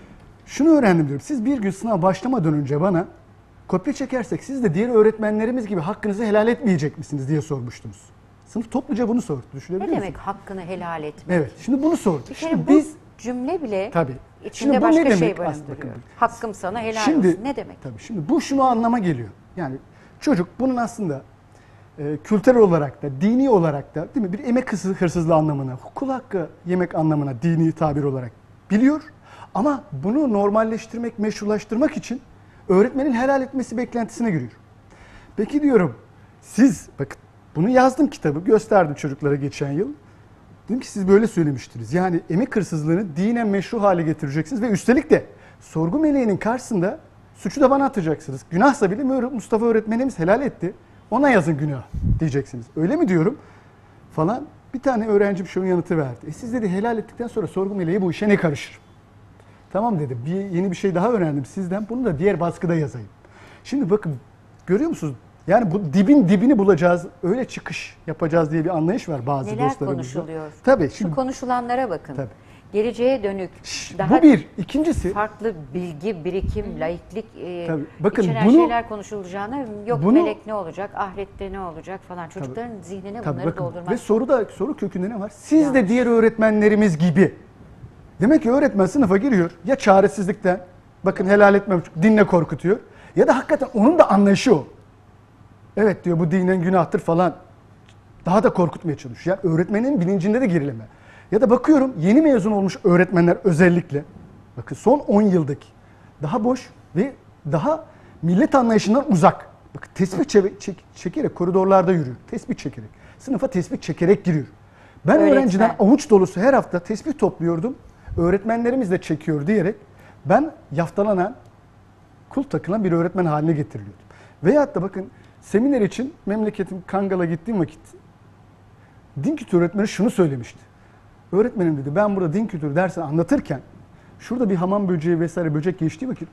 Şunu öğrendim diyorum. Siz bir gün sınav başlamadan önce bana kopya çekersek siz de diğer öğretmenlerimiz gibi hakkınızı helal etmeyecek misiniz diye sormuştunuz. Sınıf topluca bunu sordu. Ne Düşünebiliyor musunuz? demek hakkını helal etmek? Evet. Şimdi bunu sordu. Bir kere Şimdi bu cümle bile tabii. içinde Şimdi bu başka ne şey demek aslında? barındırıyor. Bakın. Hakkım sana helal Şimdi, olsun. Ne demek? Tabii şimdi bu şunu anlama geliyor. Yani çocuk bunun aslında kültürel olarak da, dini olarak da değil mi? Bir emek hırsızlığı anlamına, kul hakkı yemek anlamına dini tabir olarak biliyor. Ama bunu normalleştirmek, meşrulaştırmak için öğretmenin helal etmesi beklentisine giriyor. Peki diyorum, siz bakın bunu yazdım kitabı, gösterdim çocuklara geçen yıl. Dedim ki siz böyle söylemiştiniz. Yani emek hırsızlığını dinen meşru hale getireceksiniz ve üstelik de sorgu meleğinin karşısında suçu da bana atacaksınız. Günahsa bile Mustafa öğretmenimiz helal etti. Ona yazın günah diyeceksiniz. Öyle mi diyorum? Falan. Bir tane öğrencim şunun yanıtı verdi. Siz dedi helal ettikten sonra sorgu meleği bu işe ne karışır? Tamam dedi. Yeni bir şey daha öğrendim sizden. Bunu da diğer baskıda yazayım. Şimdi bakın görüyor musunuz? Yani bu dibin dibini bulacağız. Öyle çıkış yapacağız diye bir anlayış var bazı Neler dostlarımızda. konuşuluyor? Tabii. Şu Şimdi, konuşulanlara bakın. Tabii. Geleceğe dönük daha bu bir. İkincisi farklı bilgi, birikim, laiklik Tabii. Bakın içeren bunu- şeyler konuşulacağına yok bunu- melek ne olacak, ahirette ne olacak falan. Çocukların zihnine tabii bunları bakın. doldurmak. Ve soru kökünde ne var? Siz Yanlış. de diğer öğretmenlerimiz gibi. Demek ki öğretmen sınıfa giriyor. Ya çaresizlikten, bakın helal etmem dinle korkutuyor. Ya da hakikaten onun da anlayışı o. Evet diyor bu dinen günahtır falan. Daha da korkutmaya çalışıyor. Yani öğretmenin bilincinde de gerileme. Ya da bakıyorum yeni mezun olmuş öğretmenler özellikle. Bakın son 10 yıldaki daha boş ve daha millet anlayışından uzak. Bakın tespih çekerek koridorlarda yürüyor. Tespih çekerek. Sınıfa tespih çekerek giriyor. Ben Öğretmen. öğrenciden avuç dolusu her hafta tespih topluyordum. Öğretmenlerimiz de çekiyor diyerek ben yaftalanan, kul takılan bir öğretmen haline getiriliyordum. Veyahut da bakın seminer için memleketim Kangal'a gittiğim vakit din kültürü öğretmeni şunu söylemişti. Öğretmenim dedi ben burada din kültürü dersini anlatırken şurada bir hamam böceği vesaire böcek geçtiği vakit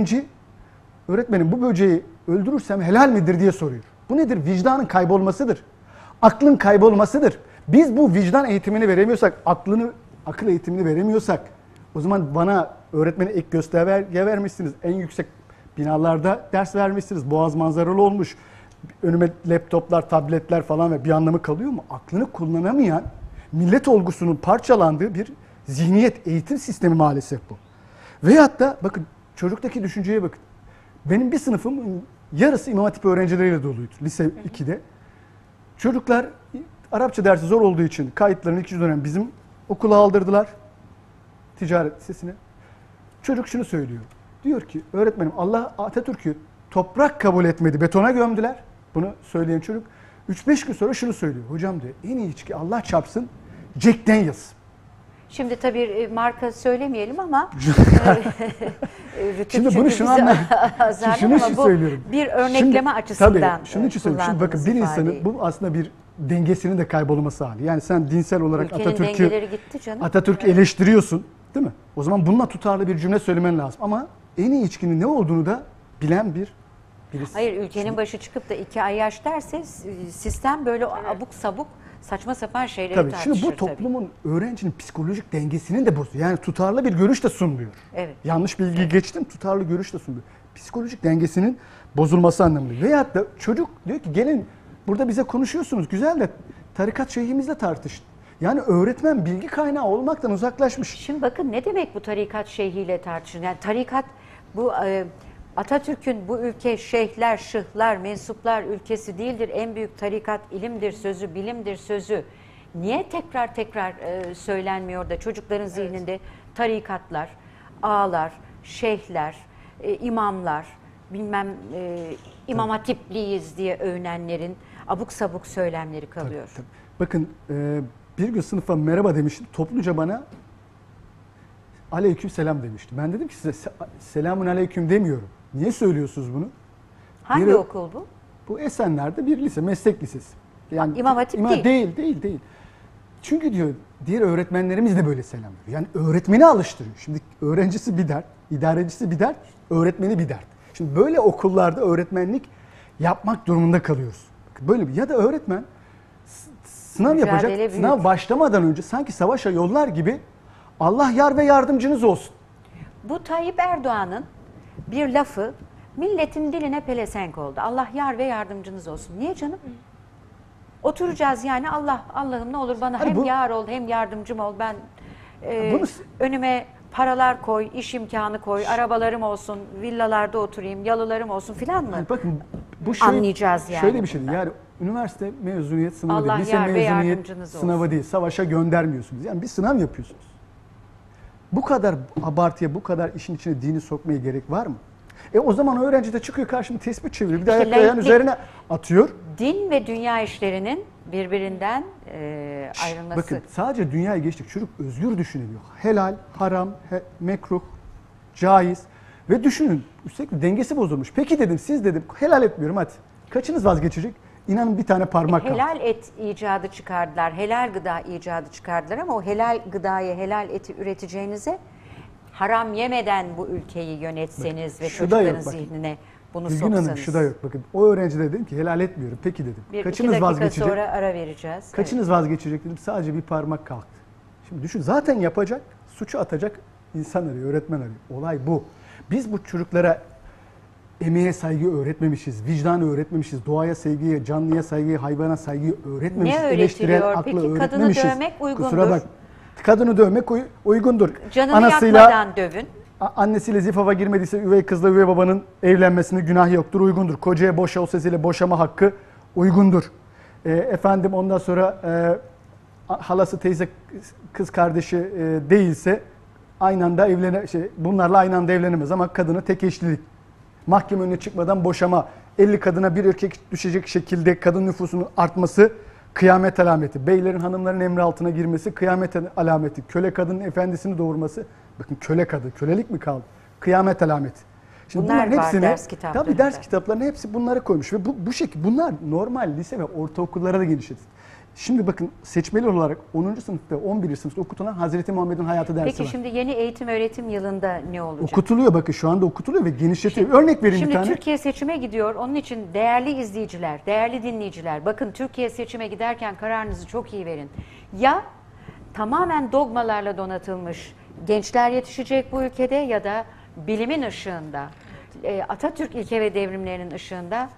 öğretmenim bu böceği öldürürsem helal midir diye soruyor. Bu nedir? Vicdanın kaybolmasıdır. Aklın kaybolmasıdır. Biz bu vicdan eğitimini veremiyorsak, akıl eğitimini veremiyorsak o zaman bana öğretmene ek gösterge vermişsiniz. En yüksek binalarda ders vermişsiniz. Boğaz manzaralı olmuş. Önüme laptoplar, tabletler falan ve bir anlamı kalıyor mu? Aklını kullanamayan, millet olgusunun parçalandığı bir zihniyet, eğitim sistemi maalesef bu. Veyahut da bakın çocuktaki düşünceye bakın. Benim bir sınıfım yarısı İmam Hatip öğrencileriyle doluydu lise 2'de. Çocuklar Arapça dersi zor olduğu için kayıtlarını 2. dönem bizim okula aldırdılar. Ticaret lisesine. Çocuk şunu söylüyor. Diyor ki öğretmenim Allah Atatürk'ü toprak kabul etmedi. Betona gömdüler. Bunu söyleyen çocuk 3-5 gün sonra şunu söylüyor. Hocam diyor en iyi içki Allah çarpsın Jack Daniels. Şimdi tabii marka söylemeyelim ama Rütük Şimdi bunu çünkü şunu bizi anla. azarlar Şunu ama bu söylüyorum. bir örnekleme açısından Tabii şunun için söylüyorum. Şimdi bakın bir insanın bu aslında bir dengesinin de kaybolması hali. Yani sen dinsel olarak ülkenin dengeleri gitti canım. Atatürk'ü eleştiriyorsun değil mi? O zaman bununla tutarlı bir cümle söylemen lazım. Ama en iyi içkinin ne olduğunu da bilen birisi. Hayır ülkenin başı çıkıp da 2 ay yaş derse sistem böyle abuk sabuk saçma sapan şeyleri Tabii. tartışır. Şimdi bu toplumun öğrencinin psikolojik dengesinin de bozuyor. Yani tutarlı bir görüş de sunmuyor. Evet. Yanlış bilgiyi geçtim, tutarlı görüş de sunmuyor. Psikolojik dengesinin bozulması anlamında. Veyahut da çocuk diyor ki gelin burada bize konuşuyorsunuz güzel de tarikat şeyhimizle tartışın. Yani öğretmen bilgi kaynağı olmaktan uzaklaşmış. Şimdi bakın ne demek bu tarikat şeyhiyle tartışın. Yani tarikat bu Atatürk'ün bu ülke şeyhler, şıhlar, mensuplar ülkesi değildir. En büyük tarikat ilimdir sözü, bilimdir sözü. Niye tekrar söylenmiyor da çocukların zihninde tarikatlar, ağalar, şeyhler, imamlar, bilmem İmam Hatipliyiz diye övünenlerin abuk sabuk söylemleri kalıyor. Tabii. Bakın bir gün sınıfa merhaba demiştim. Topluca bana aleyküm selam demişti. Ben dedim ki size selamun aleyküm demiyorum. Niye söylüyorsunuz bunu? Hangi okul bu? Bu Esenler'de bir lise, meslek lisesi. Yani İmam Hatip değil. Değil. Çünkü diyor diğer öğretmenlerimiz de böyle selam veriyor. Yani öğretmeni alıştırıyor. Şimdi öğrencisi bir dert, idarecisi bir dert, öğretmeni bir dert. Şimdi böyle okullarda öğretmenlik yapmak durumunda kalıyoruz. Böyle bir ya da öğretmen sınav Mücadele yapacak. büyük. Sınav başlamadan önce sanki savaşa yollar gibi Allah yar ve yardımcınız olsun. Bu Tayyip Erdoğan'ın bir lafı milletin diline pelesenk oldu. Allah yar ve yardımcınız olsun. Niye canım? Oturacağız yani Allah'ım ne olur bana Hani hem bu- yar ol hem yardımcım ol. Ben Bunu- önüme paralar koy, iş imkanı koy, arabalarım olsun, villalarda oturayım, yalılarım olsun filan mı? Yani bakın bu Anlayacağız yani Şöyle bir şey değil. bundan. Yani üniversite mezuniyet sınavı Allah değil, lise yar ve mezuniyet yardımcınız sınavı olsun. değil. Savaşa göndermiyorsunuz. Yani bir sınav yapıyorsunuz. Bu kadar abartıya, bu kadar işin içine dini sokmaya gerek var mı? O zaman öğrenci de çıkıyor karşıma tespih çeviriyor. Bir de İşte ayağının laiklik- üzerine atıyor. Din ve dünya işlerinin birbirinden ayrılması. Bakın sadece dünyaya geçtik. Çocuk özgür düşünemiyor. Helal, haram, mekruh, caiz. Ve düşünün üstelik dengesi bozulmuş. Peki dedim siz dedim helal etmiyorum hadi. Kaçınız vazgeçecek? İnanın bir tane parmak kaldı. Helal et icadı çıkardılar, helal gıda icadı çıkardılar ama o helal gıdayı, helal eti üreteceğinize haram yemeden bu ülkeyi yönetseniz ve şu da yok, çocukların bakın. zihnine bunu Gülgün soksanız. Hanım şu da yok. Bakın o öğrenci de dedim ki helal etmiyorum. Peki dedim. Bir iki Kaçınız dakika vazgeçecek? sonra ara vereceğiz. Kaçınız vazgeçecek dedim. Sadece bir parmak kalktı. Şimdi düşün zaten yapacak, suçu atacak insan arıyor, öğretmen arıyor. Olay bu. Biz bu çocuklara emeğe saygı öğretmemişiz, vicdanı öğretmemişiz, doğaya saygıyı, canlıya saygıyı, hayvana saygıyı öğretmemişiz. Ne Eleştirel öğretiliyor? aklı Peki kadını öğretmemişiz. dövmek uygundur. Kusura bak. Kadını dövmek uygundur. Canını yakmadan dövün. Annesiyle zifava girmediyse üvey kızla üvey babanın evlenmesinde günah yoktur, uygundur. Kocaya boşa o sesiyle boşama hakkı uygundur. Efendim ondan sonra halası, teyze, kız kardeşi değilse aynı anda bunlarla aynı anda evlenemez ama kadını tek eşlilik. Mahkeme önüne çıkmadan boşama, 50 kadına bir erkek düşecek şekilde kadın nüfusunun artması kıyamet alameti. Beylerin hanımların emri altına girmesi kıyamet alameti. Köle kadının efendisini doğurması, bakın köle kadın, kölelik mi kaldı? Kıyamet alameti. Şimdi Bunlar bunların var hepsini, ders kitaplarında. tabii ders kitaplarına hepsi bunları koymuş ve bu şekilde bunlar normal lise ve ortaokullara da genişletildi. Şimdi bakın seçmeli olarak 10. sınıfta 11. sınıfta okutulan Hazreti Muhammed'in hayatı dersi Peki var. şimdi yeni eğitim öğretim yılında ne olacak? Okutuluyor bakın şu anda okutuluyor ve genişletiyor. Örnek vereyim Şimdi bir tane. Türkiye seçime gidiyor. Onun için değerli izleyiciler, değerli dinleyiciler, bakın Türkiye seçime giderken kararınızı çok iyi verin. Ya tamamen dogmalarla donatılmış gençler yetişecek bu ülkede ya da bilimin ışığında, Atatürk ilke ve devrimlerinin ışığında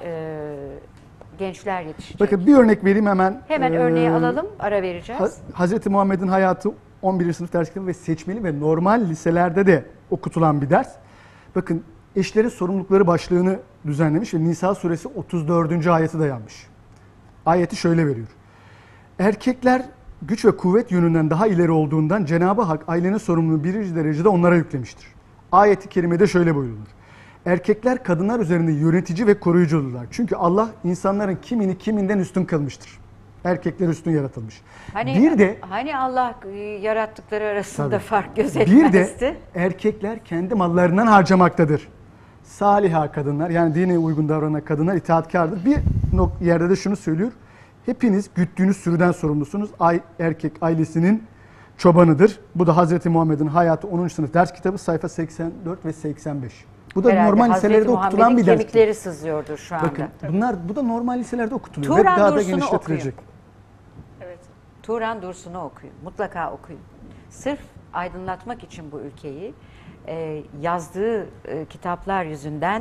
gençler yetişecek. Bakın bir örnek vereyim hemen. Hemen örneği alalım, ara vereceğiz. Hazreti Muhammed'in hayatı 11. sınıf ders kitabı ve seçmeli ve normal liselerde de okutulan bir ders. Bakın eşlerin sorumlulukları başlığını düzenlemiş ve Nisa suresi 34. ayeti dayanmış. Ayeti şöyle veriyor. Erkekler güç ve kuvvet yönünden daha ileri olduğundan Cenab-ı Hak ailenin sorumluluğunu birinci derecede onlara yüklemiştir. Ayeti kerimede şöyle buyurulur. Erkekler kadınlar üzerinde yönetici ve koruyucudurlar. Çünkü Allah insanların kimini kiminden üstün kılmıştır. Erkekler üstün yaratılmış. Hani Allah yarattıkları arasında Tabii. fark Bir gözetmezdi. de erkekler kendi mallarından harcamaktadır. Saliha kadınlar yani dine uygun davranan kadınlar itaatkardır. Bir yerde de şunu söylüyor. Hepiniz güttüğünüz sürüden sorumlusunuz. Erkek ailesinin çobanıdır. Bu da Hazreti Muhammed'in hayatı 10. sınıf ders kitabı sayfa 84 ve 85. Bu da Herhalde normal Hazreti liselerde okutulan Muhammed'in bir ders. kemikleri sızlıyordur şu anda. Bakın bu da normal liselerde okutuluyor. Turan ve daha da Dursun'u genişletilecek. Evet. Turan Dursun'u okuyun. Mutlaka okuyun. Sırf aydınlatmak için bu ülkeyi yazdığı kitaplar yüzünden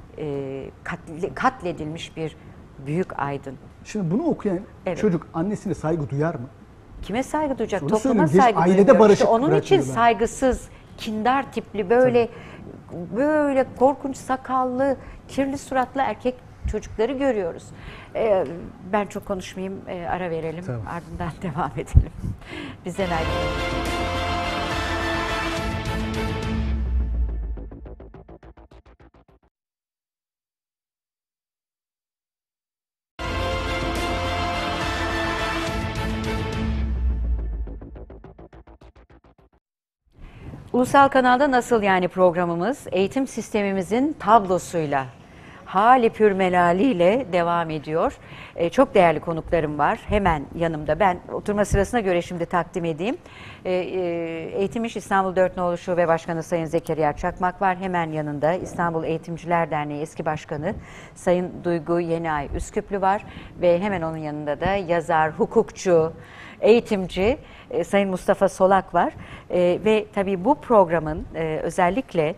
katledilmiş bir büyük aydın. Şimdi bunu okuyan Evet. çocuk annesine saygı duyar mı? Kime saygı duyacak? Onu Topluma söyleyeyim, saygı ailede duymuyor. barışık İşte onun için bırakıyorlar. saygısız, kindar tipli, böyle korkunç sakallı, kirli suratlı erkek çocukları görüyoruz. Ben çok konuşmayayım, ara verelim. Tamam. Ardından devam edelim. Bizden ayrılmayın. Ulusal Kanal'da Nasıl Yani programımız eğitim sistemimizin tablosuyla, hali pürmelaliyle devam ediyor. Çok değerli konuklarım var. Hemen yanımda. Ben oturma sırasına göre şimdi takdim edeyim. Eğitim İş İstanbul 4 Nolu Şube Başkanı Sayın Zekeriya Çakmak var. Hemen yanında İstanbul Eğitimciler Derneği eski başkanı Sayın Duygu Yeniay Üsküplü var. Ve hemen onun yanında da yazar, hukukçu, eğitimci Sayın Mustafa Solak var. Ve tabii bu programın özellikle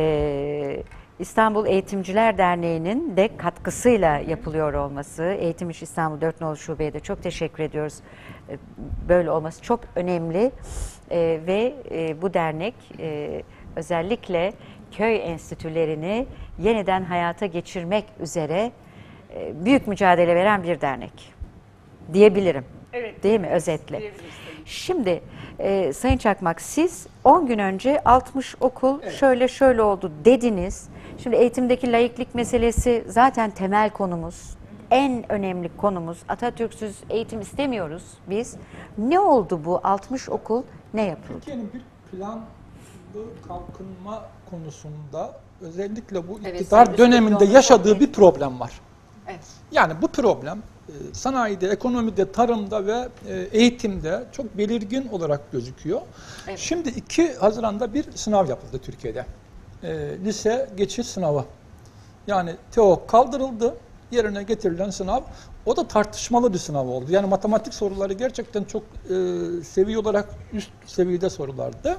İstanbul Eğitimciler Derneği'nin de katkısıyla yapılıyor olması, Eğitim İş İstanbul 4 Nolu Şube'ye de çok teşekkür ediyoruz. Böyle olması çok önemli ve bu dernek özellikle köy enstitülerini yeniden hayata geçirmek üzere büyük mücadele veren bir dernek diyebilirim. Evet. Değil mi özetle? Diyebiliriz tabii. Şimdi Sayın Çakmak, siz 10 gün önce 60 okul şöyle oldu dediniz. Şimdi eğitimdeki laiklik meselesi zaten temel konumuz. En önemli konumuz. Atatürk'süz eğitim istemiyoruz biz. Ne oldu bu 60 okul, ne yapıldı? Türkiye'nin bir planlı kalkınma konusunda özellikle bu Evet, iktidar Sayın döneminde Üsküplü yaşadığı onu bir problem var. Evet. Yani bu problem sanayide, ekonomide, tarımda ve eğitimde çok belirgin olarak gözüküyor. Evet. Şimdi 2 Haziran'da bir sınav yapıldı Türkiye'de. Lise geçiş sınavı. Yani TEOK kaldırıldı, yerine getirilen sınav. O da tartışmalı bir sınav oldu. Yani matematik soruları gerçekten çok seviye olarak üst seviyede sorulardı.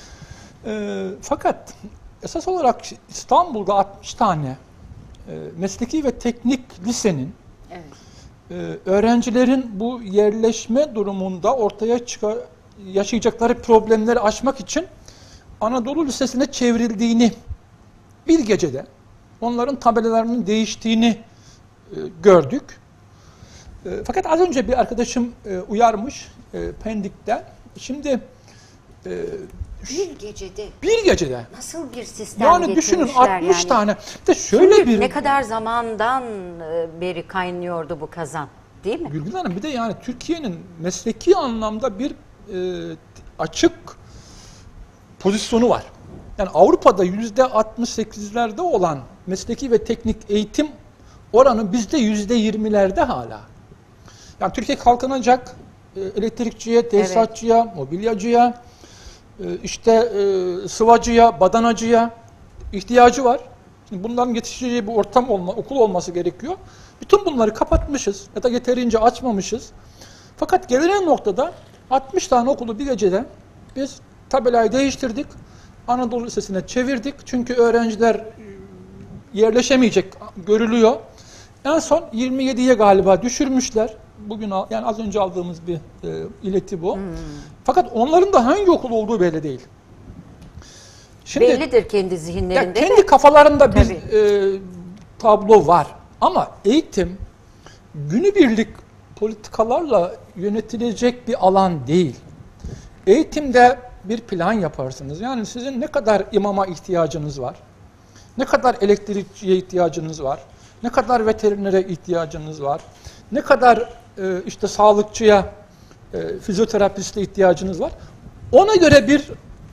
Fakat esas olarak İstanbul'da 60 tane mesleki ve teknik lisenin öğrencilerin bu yerleşme durumunda ortaya yaşayacakları problemleri aşmak için Anadolu Lisesi'ne çevrildiğini, bir gecede onların tabelalarının değiştiğini gördük. Fakat az önce bir arkadaşım uyarmış Pendik'ten. Şimdi bir gecede nasıl bir sistem yani düşünün 60 tane. De şöyle bir ne kadar zamandan beri kaynıyordu bu kazan, değil mi? Gülgün Hanım, bir de yani Türkiye'nin mesleki anlamda bir açık pozisyonu var. Yani Avrupa'da %68'lerde olan mesleki ve teknik eğitim oranı bizde %20'lerde hala. Yani Türkiye kalkınacak, elektrikçiye, tesisatçıya, mobilyacıya, işte sıvacıya, badanacıya ihtiyacı var. Şimdi bunların yetişeceği bir ortam okul olması gerekiyor. Bütün bunları kapatmışız ya da yeterince açmamışız. Fakat gelinen noktada 60 tane okulu bir gecede biz tabelayı değiştirdik. Anadolu Lisesi'ne çevirdik. Çünkü öğrenciler yerleşemeyecek görülüyor. En son 27'ye galiba düşürmüşler. Bugün yani az önce aldığımız bir ileti bu. Fakat onların da hangi okul olduğu belli değil. Şimdi, bellidir kendi zihinlerinde. kendi kafalarında bir tablo var. Ama eğitim günübirlik politikalarla yönetilecek bir alan değil. Eğitimde bir plan yaparsınız. Yani sizin ne kadar imama ihtiyacınız var, ne kadar elektrikçiye ihtiyacınız var, ne kadar veterinere ihtiyacınız var, ne kadar işte sağlıkçıya, fizyoterapiste ihtiyacınız var. Ona göre bir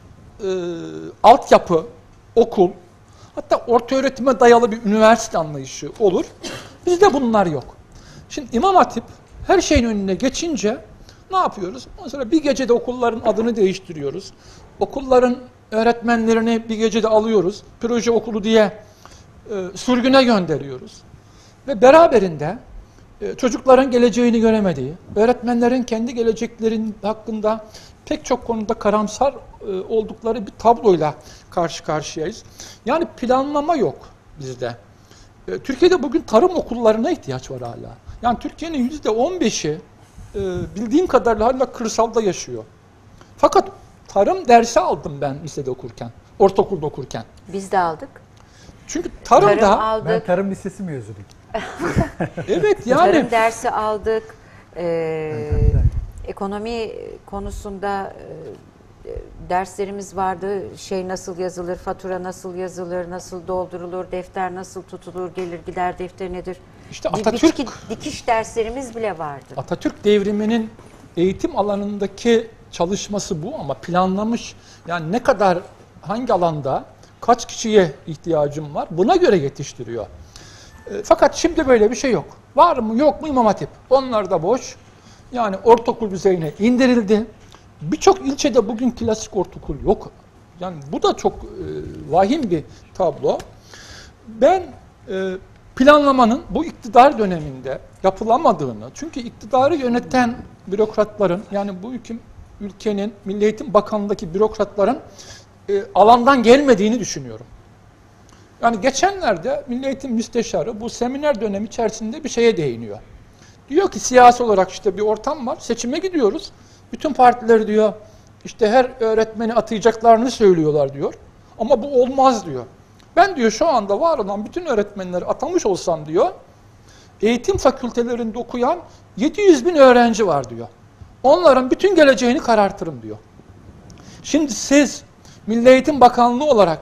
altyapı, okul, hatta orta öğretime dayalı bir üniversite anlayışı olur. Bizde bunlar yok. Şimdi İmam Hatip her şeyin önüne geçince ne yapıyoruz? Ondan sonra bir gecede okulların adını değiştiriyoruz. Okulların öğretmenlerini bir gecede alıyoruz. Proje okulu diye sürgüne gönderiyoruz. Ve beraberinde çocukların geleceğini göremediği, öğretmenlerin kendi geleceklerin hakkında pek çok konuda karamsar oldukları bir tabloyla karşı karşıyayız. Yani planlama yok bizde. Türkiye'de bugün tarım okullarına ihtiyaç var hala. Yani Türkiye'nin %15'i bildiğim kadarıyla hala kırsalda yaşıyor. Fakat tarım dersi aldım ben lisede okurken, ortaokulda okurken. Biz de aldık. Çünkü tarımda... Tarım aldık. Ben tarım lisesi mezunuyum. Evet yani... Tarım dersi aldık. Ekonomi konusunda derslerimiz vardı. Şey nasıl yazılır, fatura nasıl yazılır, nasıl doldurulur, defter nasıl tutulur, gelir gider defteri nedir? İşte Atatürk... Dikiş derslerimiz bile vardı. Atatürk devriminin eğitim alanındaki çalışması bu ama planlamış, yani ne kadar, hangi alanda kaç kişiye ihtiyacım var buna göre yetiştiriyor. Fakat şimdi böyle bir şey yok. Var mı yok mu İmam Hatip? Onlar da boş. Yani ortaokul düzeyine indirildi. Birçok ilçede bugün klasik ortaokul yok. Yani bu da çok vahim bir tablo. Ben planlamanın bu iktidar döneminde yapılamadığını, çünkü iktidarı yöneten bürokratların, yani bu ülkenin Milli Eğitim Bakanlığı'ndaki bürokratların alandan gelmediğini düşünüyorum. Yani geçenlerde Milli Eğitim Müsteşarı bu seminer dönemi içerisinde bir şeye değiniyor. Diyor ki siyasi olarak işte bir ortam var, seçime gidiyoruz. Bütün partiler diyor işte her öğretmeni atayacaklarını söylüyorlar diyor. Ama bu olmaz diyor. Ben diyor şu anda var olan bütün öğretmenleri atamış olsam diyor, eğitim fakültelerinde okuyan 700 bin öğrenci var diyor. Onların bütün geleceğini karartırım diyor. Şimdi siz Milli Eğitim Bakanlığı olarak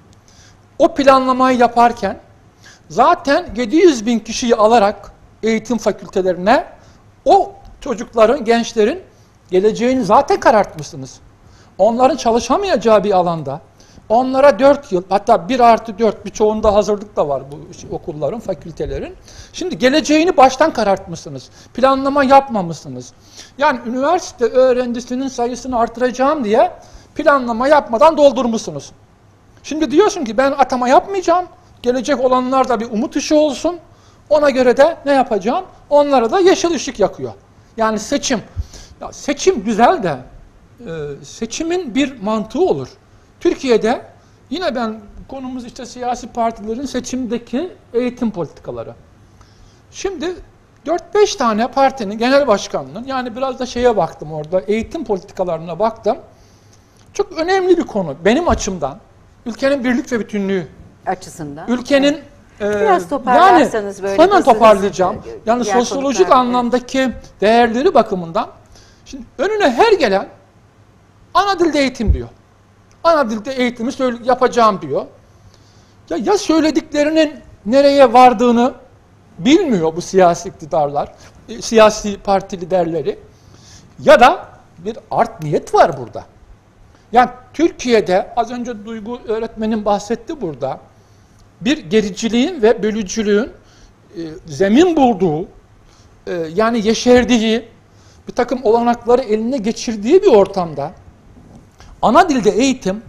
o planlamayı yaparken zaten 700 bin kişiyi alarak eğitim fakültelerine o çocukların, gençlerin geleceğini zaten karartmışsınız. Onların çalışamayacağı bir alanda onlara 4 yıl, hatta 1+4, birçoğunda hazırlık da var bu okulların, fakültelerin. Şimdi geleceğini baştan karartmışsınız. Planlama yapmamışsınız. Yani üniversite öğrencisinin sayısını artıracağım diye planlama yapmadan doldurmuşsunuz. Şimdi diyorsun ki ben atama yapmayacağım. Gelecek olanlar da bir umut ışığı olsun. Ona göre de ne yapacağım? Onlara da yeşil ışık yakıyor. Yani seçim. Ya seçim güzel de seçimin bir mantığı olur. Türkiye'de yine konumuz işte siyasi partilerin seçimdeki eğitim politikaları. Şimdi 4-5 tane partinin genel başkanının, yani biraz da şeye baktım orada, eğitim politikalarına baktım. Çok önemli bir konu benim açımdan. Ülkenin birlik ve bütünlüğü açısından. Ülkenin biraz toparlarsanız yani, böyle. Hemen toparlayacağım. Yani sosyolojik konuklar, anlamdaki değerleri bakımından. Şimdi önüne her gelen ana dilde eğitim diyor. Ana dilde eğitimi yapacağım diyor. Ya söylediklerinin nereye vardığını bilmiyor bu siyasi iktidarlar, siyasi parti liderleri. Ya da bir art niyet var burada. Yani Türkiye'de az önce Duygu öğretmenin bahsetti burada. Bir gericiliğin ve bölücülüğün zemin bulduğu, yani yeşerdiği, bir takım olanakları eline geçirdiği bir ortamda ana dilde eğitim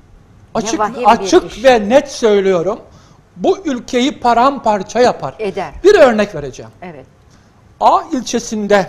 açık ve net söylüyorum, bu ülkeyi paramparça yapar. Eder. Bir örnek vereceğim. Evet. A ilçesinde,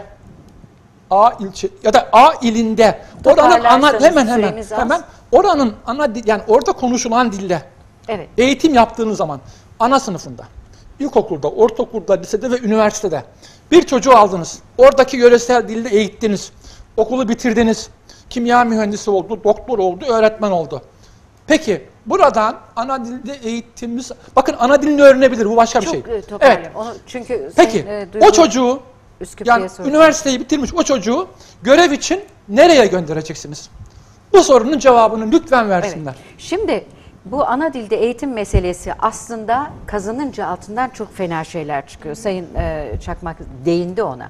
ya da A ilinde oranın hemen oranın ana dil, yani orada konuşulan dilde eğitim yaptığınız zaman ana sınıfında, ilkokulda, ortaokulda, lisede ve üniversitede bir çocuğu aldınız. Oradaki yöresel dilde eğittiniz. Okulu bitirdiniz. Kimya mühendisi oldu, doktor oldu, öğretmen oldu. Peki buradan ana dilde eğitimimiz, bakın ana dilini öğrenebilir, bu başka bir şey. Evet. Onu çünkü peki o çocuğu, yani üniversiteyi bitirmiş o çocuğu görev için nereye göndereceksiniz? Bu sorunun cevabını lütfen versinler. Evet. Şimdi bu ana dilde eğitim meselesi aslında kazanınca altından çok fena şeyler çıkıyor. Sayın Çakmak değindi ona.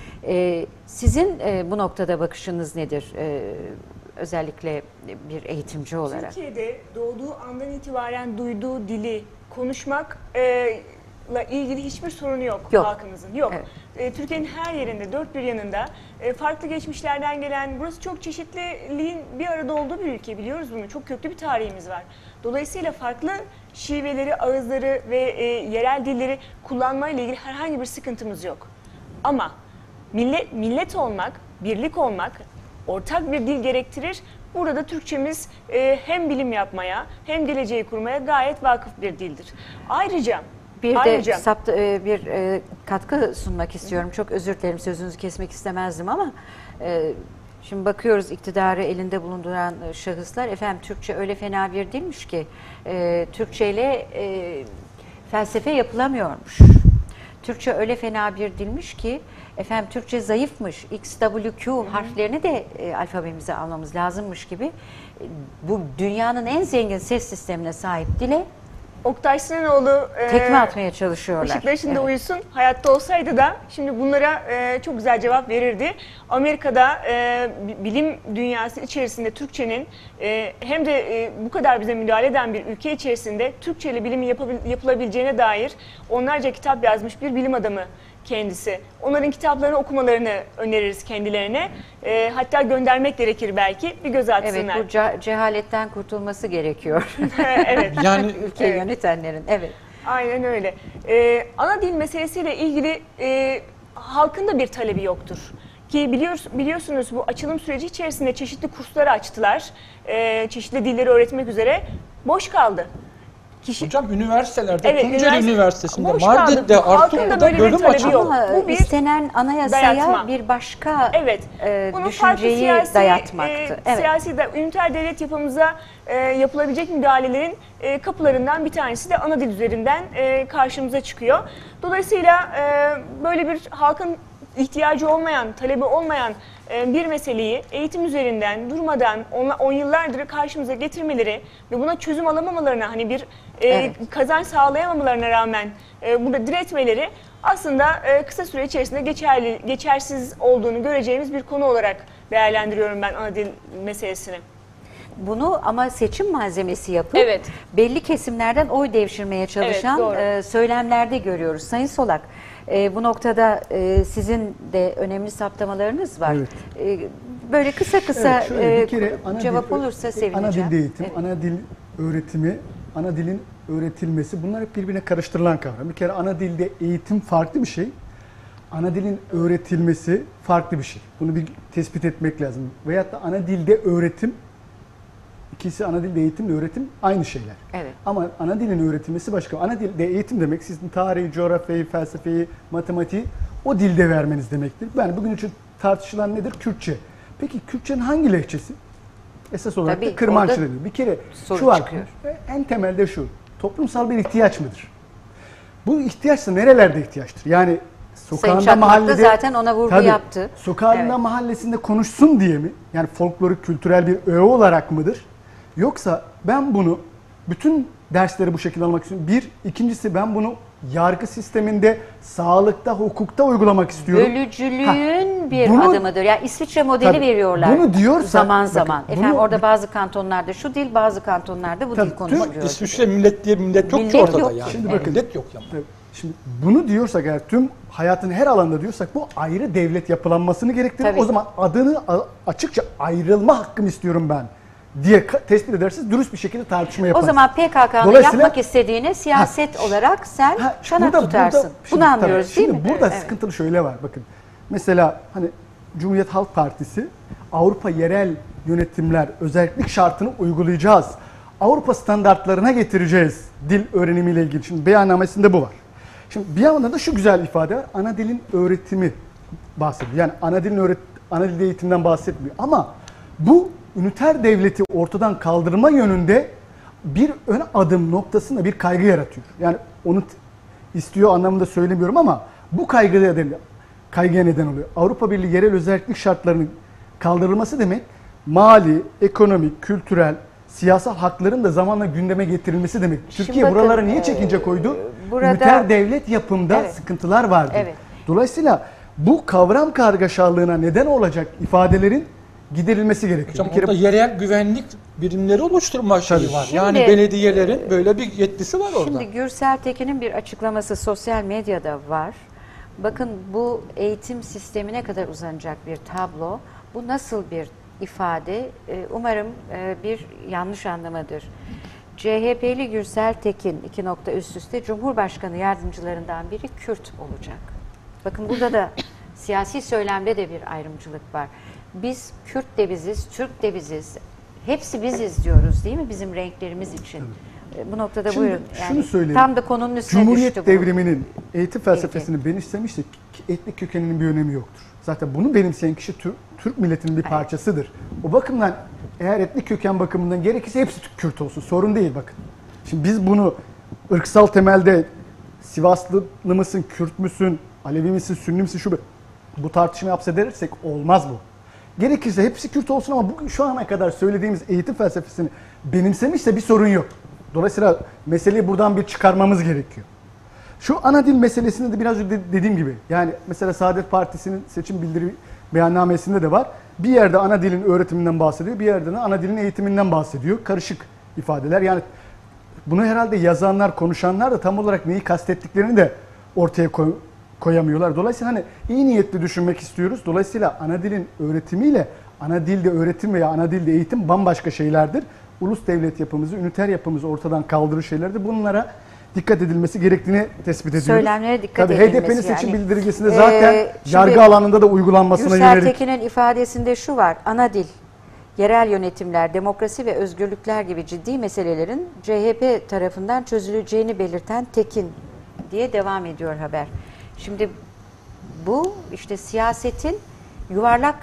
Sizin bu noktada bakışınız nedir? Özellikle bir eğitimci olarak. Türkiye'de doğduğu andan itibaren duyduğu dili konuşmakla ilgili hiçbir sorunu yok halkımızın. Yok. Evet. Türkiye'nin her yerinde, dört bir yanında farklı geçmişlerden gelen, burası çok çeşitliliğin bir arada olduğu bir ülke, biliyoruz bunu. Çok köklü bir tarihimiz var. Dolayısıyla farklı şiveleri, ağızları ve yerel dilleri kullanmayla ilgili herhangi bir sıkıntımız yok. Ama millet olmak, birlik olmak ortak bir dil gerektirir. Burada Türkçemiz hem bilim yapmaya hem geleceği kurmaya gayet vakıf bir dildir. Ayrıca bir katkı sunmak istiyorum. Çok özür dilerim, sözünüzü kesmek istemezdim ama şimdi bakıyoruz iktidarı elinde bulunduran şahıslar, efendim Türkçe öyle fena bir dilmiş ki Türkçe ile felsefe yapılamıyormuş. Türkçe öyle fena bir dilmiş ki efendim Türkçe zayıfmış, XWQ harflerini de alfabemize almamız lazımmış gibi bu dünyanın en zengin ses sistemine sahip dile Oktay Sinanoğlu Tekme atmaya çalışıyorlar. Beşiktaş'ın da Evet. uyusun. Hayatta olsaydı da şimdi bunlara çok güzel cevap verirdi. Amerika'da bilim dünyası içerisinde Türkçenin hem de bu kadar bize müdahale eden bir ülke içerisinde Türkçe ile bilimin yapılabileceğine dair onlarca kitap yazmış bir bilim adamı kendisi. Onların kitaplarını okumalarını öneririz kendilerine. Hatta göndermek gerekir belki. Bir göz Evet, atsınlar. bu cehaletten kurtulması gerekiyor. Evet. Yani Ülke yönetenlerin. Evet. Aynen öyle. Ana dil meselesiyle ilgili halkın da bir talebi yoktur. Ki biliyorsunuz bu açılım süreci içerisinde çeşitli kursları açtılar. Çeşitli dilleri öğretmek üzere. Boş kaldı. hocam üniversitelerde, Evet, Tunceli Üniversitesi'nde, boş kaldı. Mardin'de Halkın da artık böyle bir bölüm talebi açıldı. yok. Ama Bu bir istenen anayasaya dayatma. bir başka Evet. Bunun farklı düşünceyi siyasi, dayatmaktı. Evet. siyasi üniter devlet yapımıza yapılabilecek müdahalelerin kapılarından bir tanesi de ana dil üzerinden karşımıza çıkıyor. Dolayısıyla böyle bir halkın ihtiyacı olmayan, talebi olmayan bir meseleyi eğitim üzerinden durmadan on yıllardır karşımıza getirmeleri ve buna çözüm alamamalarına, hani bir Evet. kazanç sağlayamamalarına rağmen burada diretmeleri aslında kısa süre içerisinde geçersiz olduğunu göreceğimiz bir konu olarak değerlendiriyorum ben ana dil meselesini. Bunu ama seçim malzemesi yapıp Evet. belli kesimlerden oy devşirmeye çalışan doğru. Söylemlerde görüyoruz. Sayın Solak, bu noktada sizin de önemli saptamalarınız var. Evet. Böyle kısa Evet, şöyle bir kere cevap olursa sevineceğim. Ana dilde eğitim, Evet. ana dil öğretimi, ana dilin öğretilmesi, bunlar hep birbirine karıştırılan kavram. Bir kere ana dilde eğitim farklı bir şey. Ana dilin öğretilmesi farklı bir şey. Bunu bir tespit etmek lazım. Veyahut da ana dilde öğretim, ikisi ana dilde eğitimle öğretim aynı şeyler. Evet. Ama ana dilin öğretilmesi başka. Ana dilde eğitim demek sizin tarihi, coğrafyayı, felsefeyi, matematiği o dilde vermeniz demektir. Yani bugün için tartışılan nedir? Kürtçe. Peki Kürtçenin hangi lehçesi? Esas olarak Tabii, da Kırmançı orada deniyor. Bir kere soru şu var. çıkıyor. En temelde şu. Toplumsal bir ihtiyaç mıdır? Bu ihtiyaçsa nerelerde ihtiyaçtır? Yani Sayın sokağında, Çakmak da mahallede, zaten ona vurgu tabii, yaptı. sokağında, Evet. mahallesinde konuşsun diye mi? Yani folklorik, kültürel bir öğe olarak mıdır? Yoksa ben bunu bütün dersleri bu şekilde almak istiyorum. Bir, ikincisi ben bunu yargı sisteminde, sağlıkta, hukukta uygulamak istiyorum. Bölücülüğün bir bunu- adımıdır. Ya İsviçre modeli Tabii, veriyorlar. bunu diyorsak- zaman bakın, zaman. bunu- Efendim orada bazı kantonlarda şu dil, bazı kantonlarda bu Tabii, dil tüm konuşuluyor. İsviçre millet diye bir millet yok ki Millet ortada yok. yani. Şimdi bakın. Millet yok yani. Tabii. Şimdi bunu diyorsak eğer tüm hayatın her alanında diyorsak bu ayrı devlet yapılanmasını gerektirir. Tabii. O zaman adını açıkça ayrılma hakkımı istiyorum ben diye tespit ederseniz dürüst bir şekilde tartışma O yaparız. zaman PKK'nın Dolayısıyla- yapmak istediğine siyaset olarak sen kanat tutarsın. şimdi Bunu anlıyoruz tabii, değil şimdi mi? burada Evet. sıkıntılı şöyle var bakın. Mesela hani Cumhuriyet Halk Partisi Avrupa yerel yönetimler özellik şartını uygulayacağız. Avrupa standartlarına getireceğiz dil öğrenimiyle ilgili. Şimdi beyannamesinde bu var. Şimdi bir yandan da şu güzel ifade var. Ana dilin öğretimi bahsediyor. Yani ana dilde eğitimden bahsetmiyor. Ama bu üniter devleti ortadan kaldırma yönünde bir ön adım noktasında bir kaygı yaratıyor. Yani onu istiyor anlamında söylemiyorum ama bu kaygıya neden oluyor. Avrupa Birliği yerel özellik şartlarının kaldırılması demek mali, ekonomik, kültürel, siyasal hakların da zamanla gündeme getirilmesi demek. Şimdi Türkiye bakın, buralara niye çekince koydu? burada- Üniter devlet yapımda Evet. sıkıntılar vardı. Evet. Dolayısıyla bu kavram kargaşalığına neden olacak ifadelerin giderilmesi gerekiyor. Hocam Bir kere orada yerel güvenlik birimleri oluşturma şeyi var. Şimdi- Yani belediyelerin böyle bir yetkisi var orada. Şimdi Gürsel Tekin'in bir açıklaması sosyal medyada var. Bakın bu eğitim sistemi ne kadar uzanacak bir tablo. Bu nasıl bir ifade? Umarım bir yanlış anlamadır. CHP'li Gürsel Tekin üst üste Cumhurbaşkanı yardımcılarından biri Kürt olacak. Bakın burada da siyasi söylemde de bir ayrımcılık var. Biz Kürt de biziz, Türk de biziz. Hepsi biziz diyoruz değil mi bizim renklerimiz için? Bu noktada Şimdi buyurun. şunu söyleyeyim. Tam da konunun üstüne Cumhuriyet düştü bu. devriminin eğitim felsefesini benimsemiştik. Etnik kökeninin bir önemi yoktur. Zaten bunu benimseyen kişi Türk milletinin bir parçasıdır. O bakımdan eğer etnik köken bakımından gerekirse hepsi Kürt olsun. Sorun değil bakın. Şimdi biz bunu ırksal temelde Sivaslı mısın, Kürt müsün, Alevi misin, Sünni misin bu tartışmayı hapsedersek olmaz bu. Gerekirse hepsi Kürt olsun ama şu ana kadar söylediğimiz eğitim felsefesini benimsemişse bir sorun yok. Dolayısıyla meseleyi buradan bir çıkarmamız gerekiyor. Şu ana dil meselesinde de biraz önce dediğim gibi, yani mesela Saadet Partisi'nin seçim bildiri beyannamesinde de var. Bir yerde ana dilin öğretiminden bahsediyor, bir yerde de ana dilin eğitiminden bahsediyor. Karışık ifadeler. Yani bunu herhalde yazanlar, konuşanlar da tam olarak neyi kastettiklerini de ortaya koyamıyorlar. Dolayısıyla hani iyi niyetli düşünmek istiyoruz. Dolayısıyla ana dilin öğretimiyle ana dilde öğretim veya ana dilde eğitim bambaşka şeylerdir. Ulus devlet yapımızı, üniter yapımızı ortadan kaldırır şeylerdir. Bunlara dikkat edilmesi gerektiğini tespit ediyoruz. Söylemlere dikkat Tabii edilmesi. HDP'nin seçim yani, bildirgesinde zaten yargı alanında da uygulanmasına Gürsel yönelik. Tekin'in ifadesinde şu var: ana dil, yerel yönetimler, demokrasi ve özgürlükler gibi ciddi meselelerin CHP tarafından çözüleceğini belirten Tekin diye devam ediyor haber. Şimdi bu işte siyasetin yuvarlak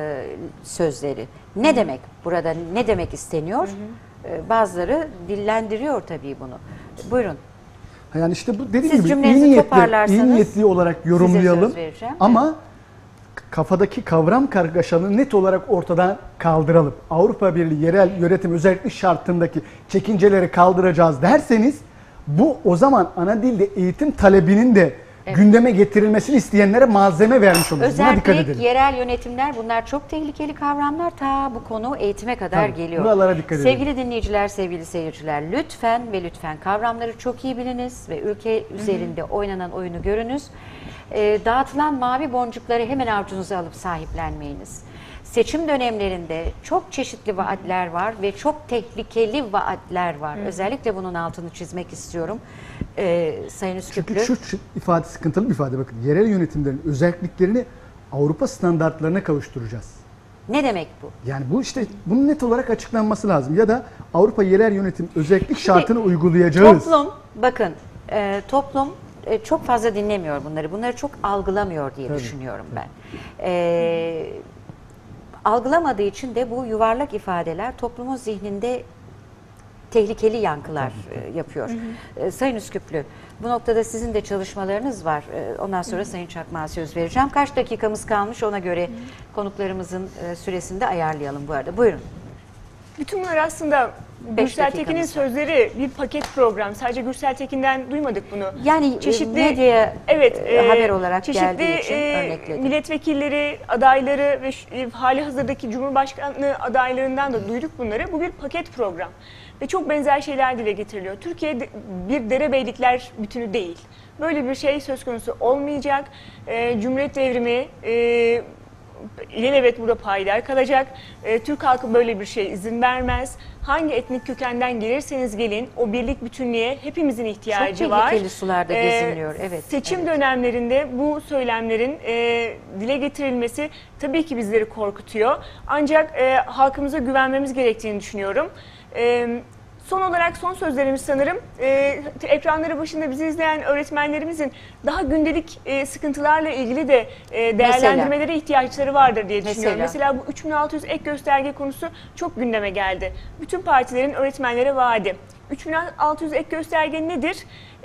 sözleri. Ne demek burada, ne demek isteniyor? Bazıları dillendiriyor tabii bunu. Buyurun. Yani işte bu dediğim Siz gibi cümlenizi iyi niyetli olarak yorumlayalım. söz vereceğim. Ama kafadaki kavram kargaşanı net olarak ortadan kaldıralım. Avrupa Birliği yerel yönetim özellikle şartındaki çekinceleri kaldıracağız derseniz, bu o zaman ana dilde eğitim talebinin de gündeme getirilmesini isteyenlere malzeme vermiş oluruz. Buna dikkat Özellikle edelim. yerel yönetimler, bunlar çok tehlikeli kavramlar. Ta bu konu eğitime kadar Tabii, geliyor. buralara dikkat edelim. Sevgili dinleyiciler, sevgili seyirciler, lütfen ve lütfen kavramları çok iyi biliniz ve ülke üzerinde oynanan oyunu görünüz. Dağıtılan mavi boncukları hemen avucunuza alıp sahiplenmeyiniz. Seçim dönemlerinde çok çeşitli vaatler var ve çok tehlikeli vaatler var. Özellikle bunun altını çizmek istiyorum. Sayın Üsküplü. Çünkü şu ifade sıkıntılı bir ifade, bakın. Yerel yönetimlerin özelliklerini Avrupa standartlarına kavuşturacağız. Ne demek bu? Yani bu işte bunun net olarak açıklanması lazım. Ya da Avrupa yerel yönetim özellik şartını uygulayacağız. Toplum, bakın toplum çok fazla dinlemiyor bunları. Bunları çok algılamıyor diye düşünüyorum ben. Algılamadığı için de bu yuvarlak ifadeler toplumun zihninde tehlikeli yankılar yapıyor. Sayın Üsküplü, bu noktada sizin de çalışmalarınız var. Ondan sonra Sayın Çakmak'a söz vereceğim. Kaç dakikamız kalmış, ona göre konuklarımızın süresini de ayarlayalım bu arada. Buyurun. Bütün bunlar aslında Gürsel Tekin'in sözleri, bir paket program. Sadece Gürsel Tekin'den duymadık bunu. Yani medyaya haber olarak geldiği için örnekledim. Milletvekilleri, adayları ve hali hazırdaki Cumhurbaşkanlığı adaylarından da duyduk bunları. Bu bir paket program. Ve çok benzer şeyler dile getiriliyor. Türkiye bir derebeylikler bütünü değil. Böyle bir şey söz konusu olmayacak. Cumhuriyet devrimi ilelebet burada payidar kalacak. Türk halkı böyle bir şey izin vermez. Hangi etnik kökenden gelirseniz gelin, o birlik bütünlüğe hepimizin ihtiyacı var. Çok tehlikeli sularda geziniyor. Evet. Seçim dönemlerinde bu söylemlerin dile getirilmesi tabii ki bizleri korkutuyor. Ancak halkımıza güvenmemiz gerektiğini düşünüyorum. Son olarak son sözlerimiz sanırım ekranları başında bizi izleyen öğretmenlerimizin daha gündelik sıkıntılarla ilgili de değerlendirmelere ihtiyaçları vardır diye düşünüyorum. Mesela bu 3600 ek gösterge konusu çok gündeme geldi. Bütün partilerin öğretmenlere vaadi. 3600 ek gösterge nedir?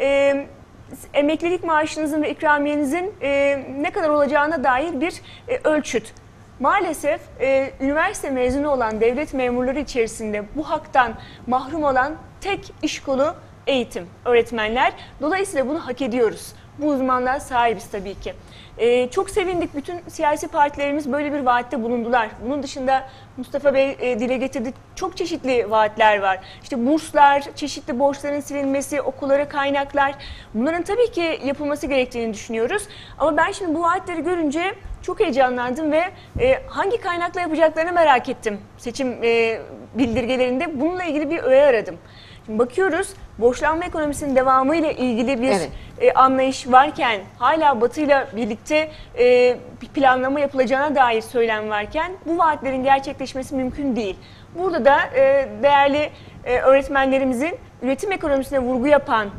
Emeklilik maaşınızın ve ikramiyenizin ne kadar olacağına dair bir ölçüt. Maalesef üniversite mezunu olan devlet memurları içerisinde bu haktan mahrum olan tek iş kolu eğitim, öğretmenler. Dolayısıyla bunu hak ediyoruz. Bu uzmanlığa sahibiz tabii ki. Çok sevindik, bütün siyasi partilerimiz böyle bir vaatte bulundular. Bunun dışında Mustafa Bey dile getirdi, çok çeşitli vaatler var. İşte burslar, çeşitli borçların silinmesi, okullara kaynaklar. Bunların tabii ki yapılması gerektiğini düşünüyoruz. Ama ben şimdi bu vaatleri görünce çok heyecanlandım ve hangi kaynakla yapacaklarını merak ettim seçim bildirgelerinde. Bununla ilgili bir öğe aradım. Şimdi bakıyoruz, borçlanma ekonomisinin devamıyla ilgili bir anlayış varken, hala Batı'yla birlikte bir planlama yapılacağına dair söylem varken bu vaatlerin gerçekleşmesi mümkün değil. Burada da değerli öğretmenlerimizin üretim ekonomisine vurgu yapan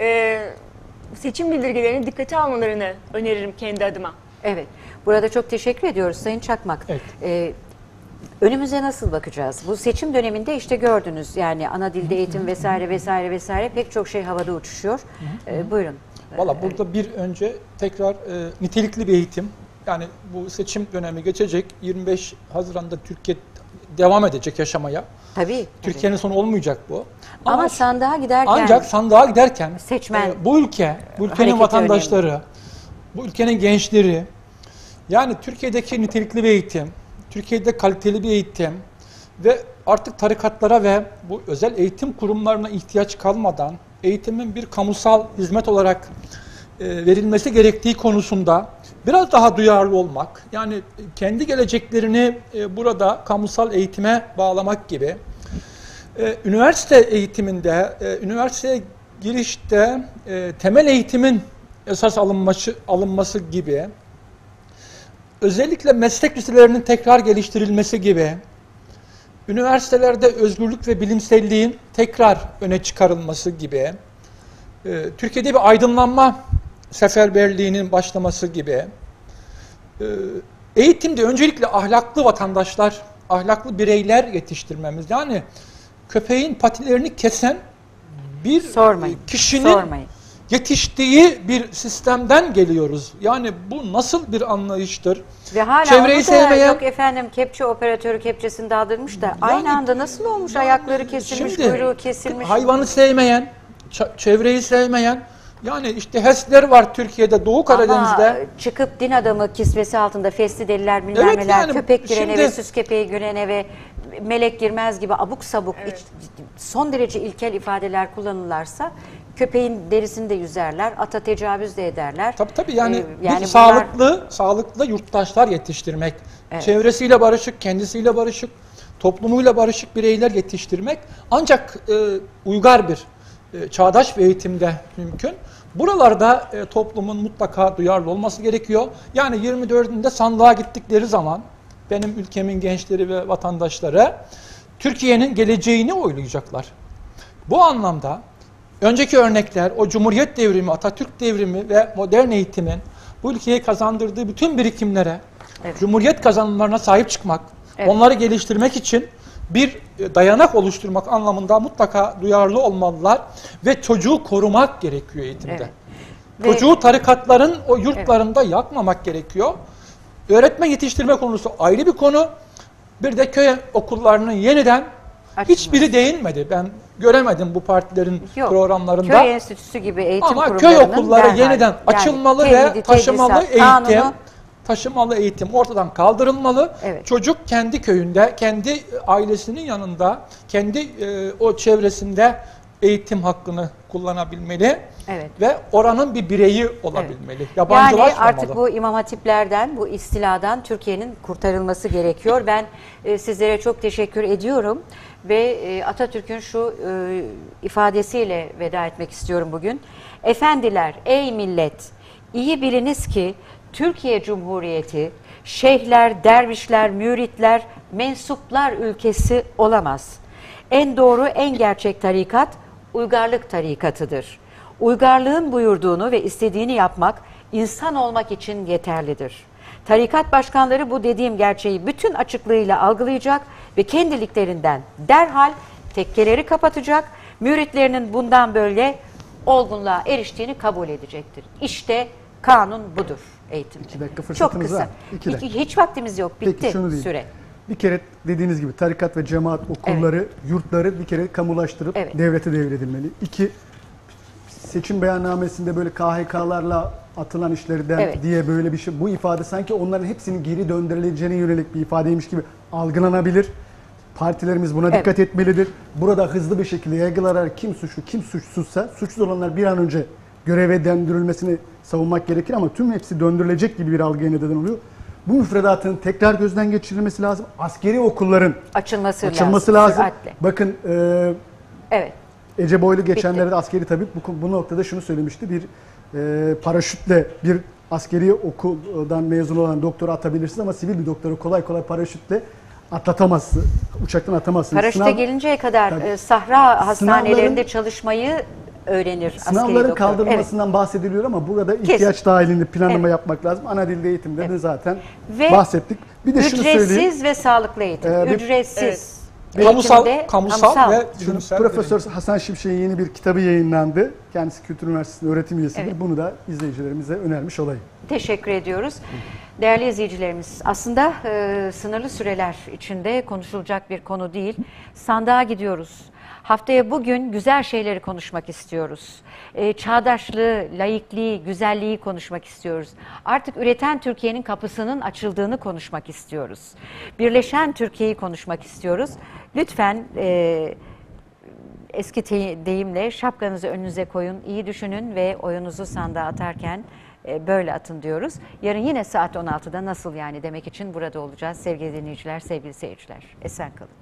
seçim bildirgelerini dikkate almalarını öneririm kendi adıma. Evet. Burada çok teşekkür ediyoruz Sayın Çakmak. Evet. Önümüze nasıl bakacağız? Bu seçim döneminde işte gördünüz, yani ana dilde eğitim vesaire vesaire vesaire pek çok şey havada uçuşuyor. Buyurun. Valla burada bir önce tekrar nitelikli bir eğitim. Yani bu seçim dönemi geçecek. 25 Haziran'da Türkiye devam edecek yaşamaya. Tabii. Türkiye'nin sonu olmayacak bu. Ama sandığa giderken ancak sandığa giderken seçmen bu ülkenin hareketi vatandaşları, önemli. bu ülkenin gençleri, yani Türkiye'deki nitelikli bir eğitim, Türkiye'de kaliteli bir eğitim ve artık tarikatlara ve bu özel eğitim kurumlarına ihtiyaç kalmadan eğitimin bir kamusal hizmet olarak verilmesi gerektiği konusunda biraz daha duyarlı olmak, yani kendi geleceklerini burada kamusal eğitime bağlamak gibi, üniversite eğitiminde, üniversiteye girişte temel eğitimin esas alınması gibi, özellikle meslek liselerinin tekrar geliştirilmesi gibi, üniversitelerde özgürlük ve bilimselliğin tekrar öne çıkarılması gibi, Türkiye'de bir aydınlanma seferberliğinin başlaması gibi, eğitimde öncelikle ahlaklı vatandaşlar, ahlaklı bireyler yetiştirmemiz. Yani köpeğin patilerini kesen bir kişinin yetiştiği bir sistemden geliyoruz. Yani bu nasıl bir anlayıştır? Ve hala Çevreyi sevmeyen, yok efendim kepçe operatörü kepçesini daldırmış da aynı anda nasıl olmuş? Ayakları kesilmiş, kuyruğu kesilmiş. Hayvanı sevmeyen, çevreyi sevmeyen, yani işte HES'ler var Türkiye'de, Doğu Karadeniz'de. Ama çıkıp din adamı kisvesi altında fesli deliler bilmem Evet, neler, yani köpek girene şimdi, ve süs köpeği girene ve melek girmez gibi abuk sabuk son derece ilkel ifadeler kullanırlarsa köpeğin derisini de yüzerler, ata tecavüz de ederler. Tabii yani, yani sağlıklı yurttaşlar yetiştirmek, Evet. çevresiyle barışık, kendisiyle barışık, toplumuyla barışık bireyler yetiştirmek ancak uygar bir çağdaş bir eğitimde mümkün. Buralarda toplumun mutlaka duyarlı olması gerekiyor. Yani 24'ünde sandığa gittikleri zaman benim ülkemin gençleri ve vatandaşları Türkiye'nin geleceğini oylayacaklar. Bu anlamda önceki örnekler, o Cumhuriyet devrimi, Atatürk devrimi ve modern eğitimin bu ülkeye kazandırdığı bütün birikimlere, Cumhuriyet kazanımlarına sahip çıkmak, onları geliştirmek için bir dayanak oluşturmak anlamında mutlaka duyarlı olmalılar ve çocuğu korumak gerekiyor eğitimde. Çocuğu tarikatların o yurtlarında yakmamak gerekiyor. Öğretmen yetiştirme konusu ayrı bir konu. Bir de köy okullarının yeniden hiçbiri değinmedi. Ben göremedim bu partilerin programlarında. Köy enstitüsü gibi eğitim kurumlarının. Ama köy okulları yeniden açılmalı ve taşımalı eğitim ortadan kaldırılmalı. Çocuk kendi köyünde, kendi ailesinin yanında, kendi o çevresinde eğitim hakkını kullanabilmeli ve oranın bir bireyi olabilmeli. Yabancılaşmamalı. Yani artık bu imam hatiplerden, bu istiladan Türkiye'nin kurtarılması gerekiyor. Ben sizlere çok teşekkür ediyorum ve Atatürk'ün şu ifadesiyle veda etmek istiyorum bugün. Efendiler, ey millet, iyi biliniz ki Türkiye Cumhuriyeti şeyhler, dervişler, müritler, mensuplar ülkesi olamaz. En doğru, en gerçek tarikat uygarlık tarikatıdır. Uygarlığın buyurduğunu ve istediğini yapmak insan olmak için yeterlidir. Tarikat başkanları bu dediğim gerçeği bütün açıklığıyla algılayacak ve kendiliklerinden derhal tekkeleri kapatacak, müritlerinin bundan böyle olgunluğa eriştiğini kabul edecektir. İşte kanun budur eğitimde. 2 dakika fırsatımız Çok kısa. var. Hiç vaktimiz yok. Bitti süre. Bir kere dediğiniz gibi tarikat ve cemaat okulları, yurtları bir kere kamulaştırıp devlete devredilmeli. 2, seçim beyannamesinde böyle KHK'larla atılan işlerden diye böyle bir şey, bu ifade sanki onların hepsinin geri döndürüleceğine yönelik bir ifadeymiş gibi algılanabilir. Partilerimiz buna dikkat etmelidir. Burada hızlı bir şekilde yargılarak kim suçlu, kim suçsuzsa suçsuz olanlar bir an önce göreve döndürülmesini savunmak gerekir ama tüm hepsi döndürülecek gibi bir algıya neden oluyor. Bu müfredatın tekrar gözden geçirilmesi lazım. Askeri okulların açılması lazım. Süratle. Bakın Ece Boylu geçenlerde askeri tabip bu noktada şunu söylemişti. Bir paraşütle bir askeri okuldan mezun olan doktora atabilirsiniz ama sivil bir doktoru kolay kolay paraşütle atlatamazsın. Uçaktan atamazsınız. Paraşüte gelinceye kadar sahra hastanelerinde çalışmayı öğrenir. Sınavların kaldırılmasından bahsediliyor ama burada ihtiyaç dahilinde planlama yapmak lazım. Ana dilde eğitimde de zaten bahsettik. Bir de şunu söyleyeyim. Ücretsiz ve sağlıklı eğitim. Ücretsiz. Kamusal ve Şimdi bilimsel. Profesör Hasan Şimşek'in yeni bir kitabı yayınlandı. Kendisi Kültür Üniversitesi'nin öğretim üyesidir. Evet. Bunu da izleyicilerimize önermiş olayım. Teşekkür ediyoruz. Değerli izleyicilerimiz, aslında sınırlı süreler içinde konuşulacak bir konu değil. Sandığa gidiyoruz. Haftaya bugün güzel şeyleri konuşmak istiyoruz. Çağdaşlığı, laikliği, güzelliği konuşmak istiyoruz. Artık üreten Türkiye'nin kapısının açıldığını konuşmak istiyoruz. Birleşen Türkiye'yi konuşmak istiyoruz. Lütfen eski deyimle şapkanızı önünüze koyun, iyi düşünün ve oyunuzu sandığa atarken böyle atın diyoruz. Yarın yine saat 16'da nasıl yani demek için burada olacağız sevgili dinleyiciler, sevgili seyirciler. Esen kalın.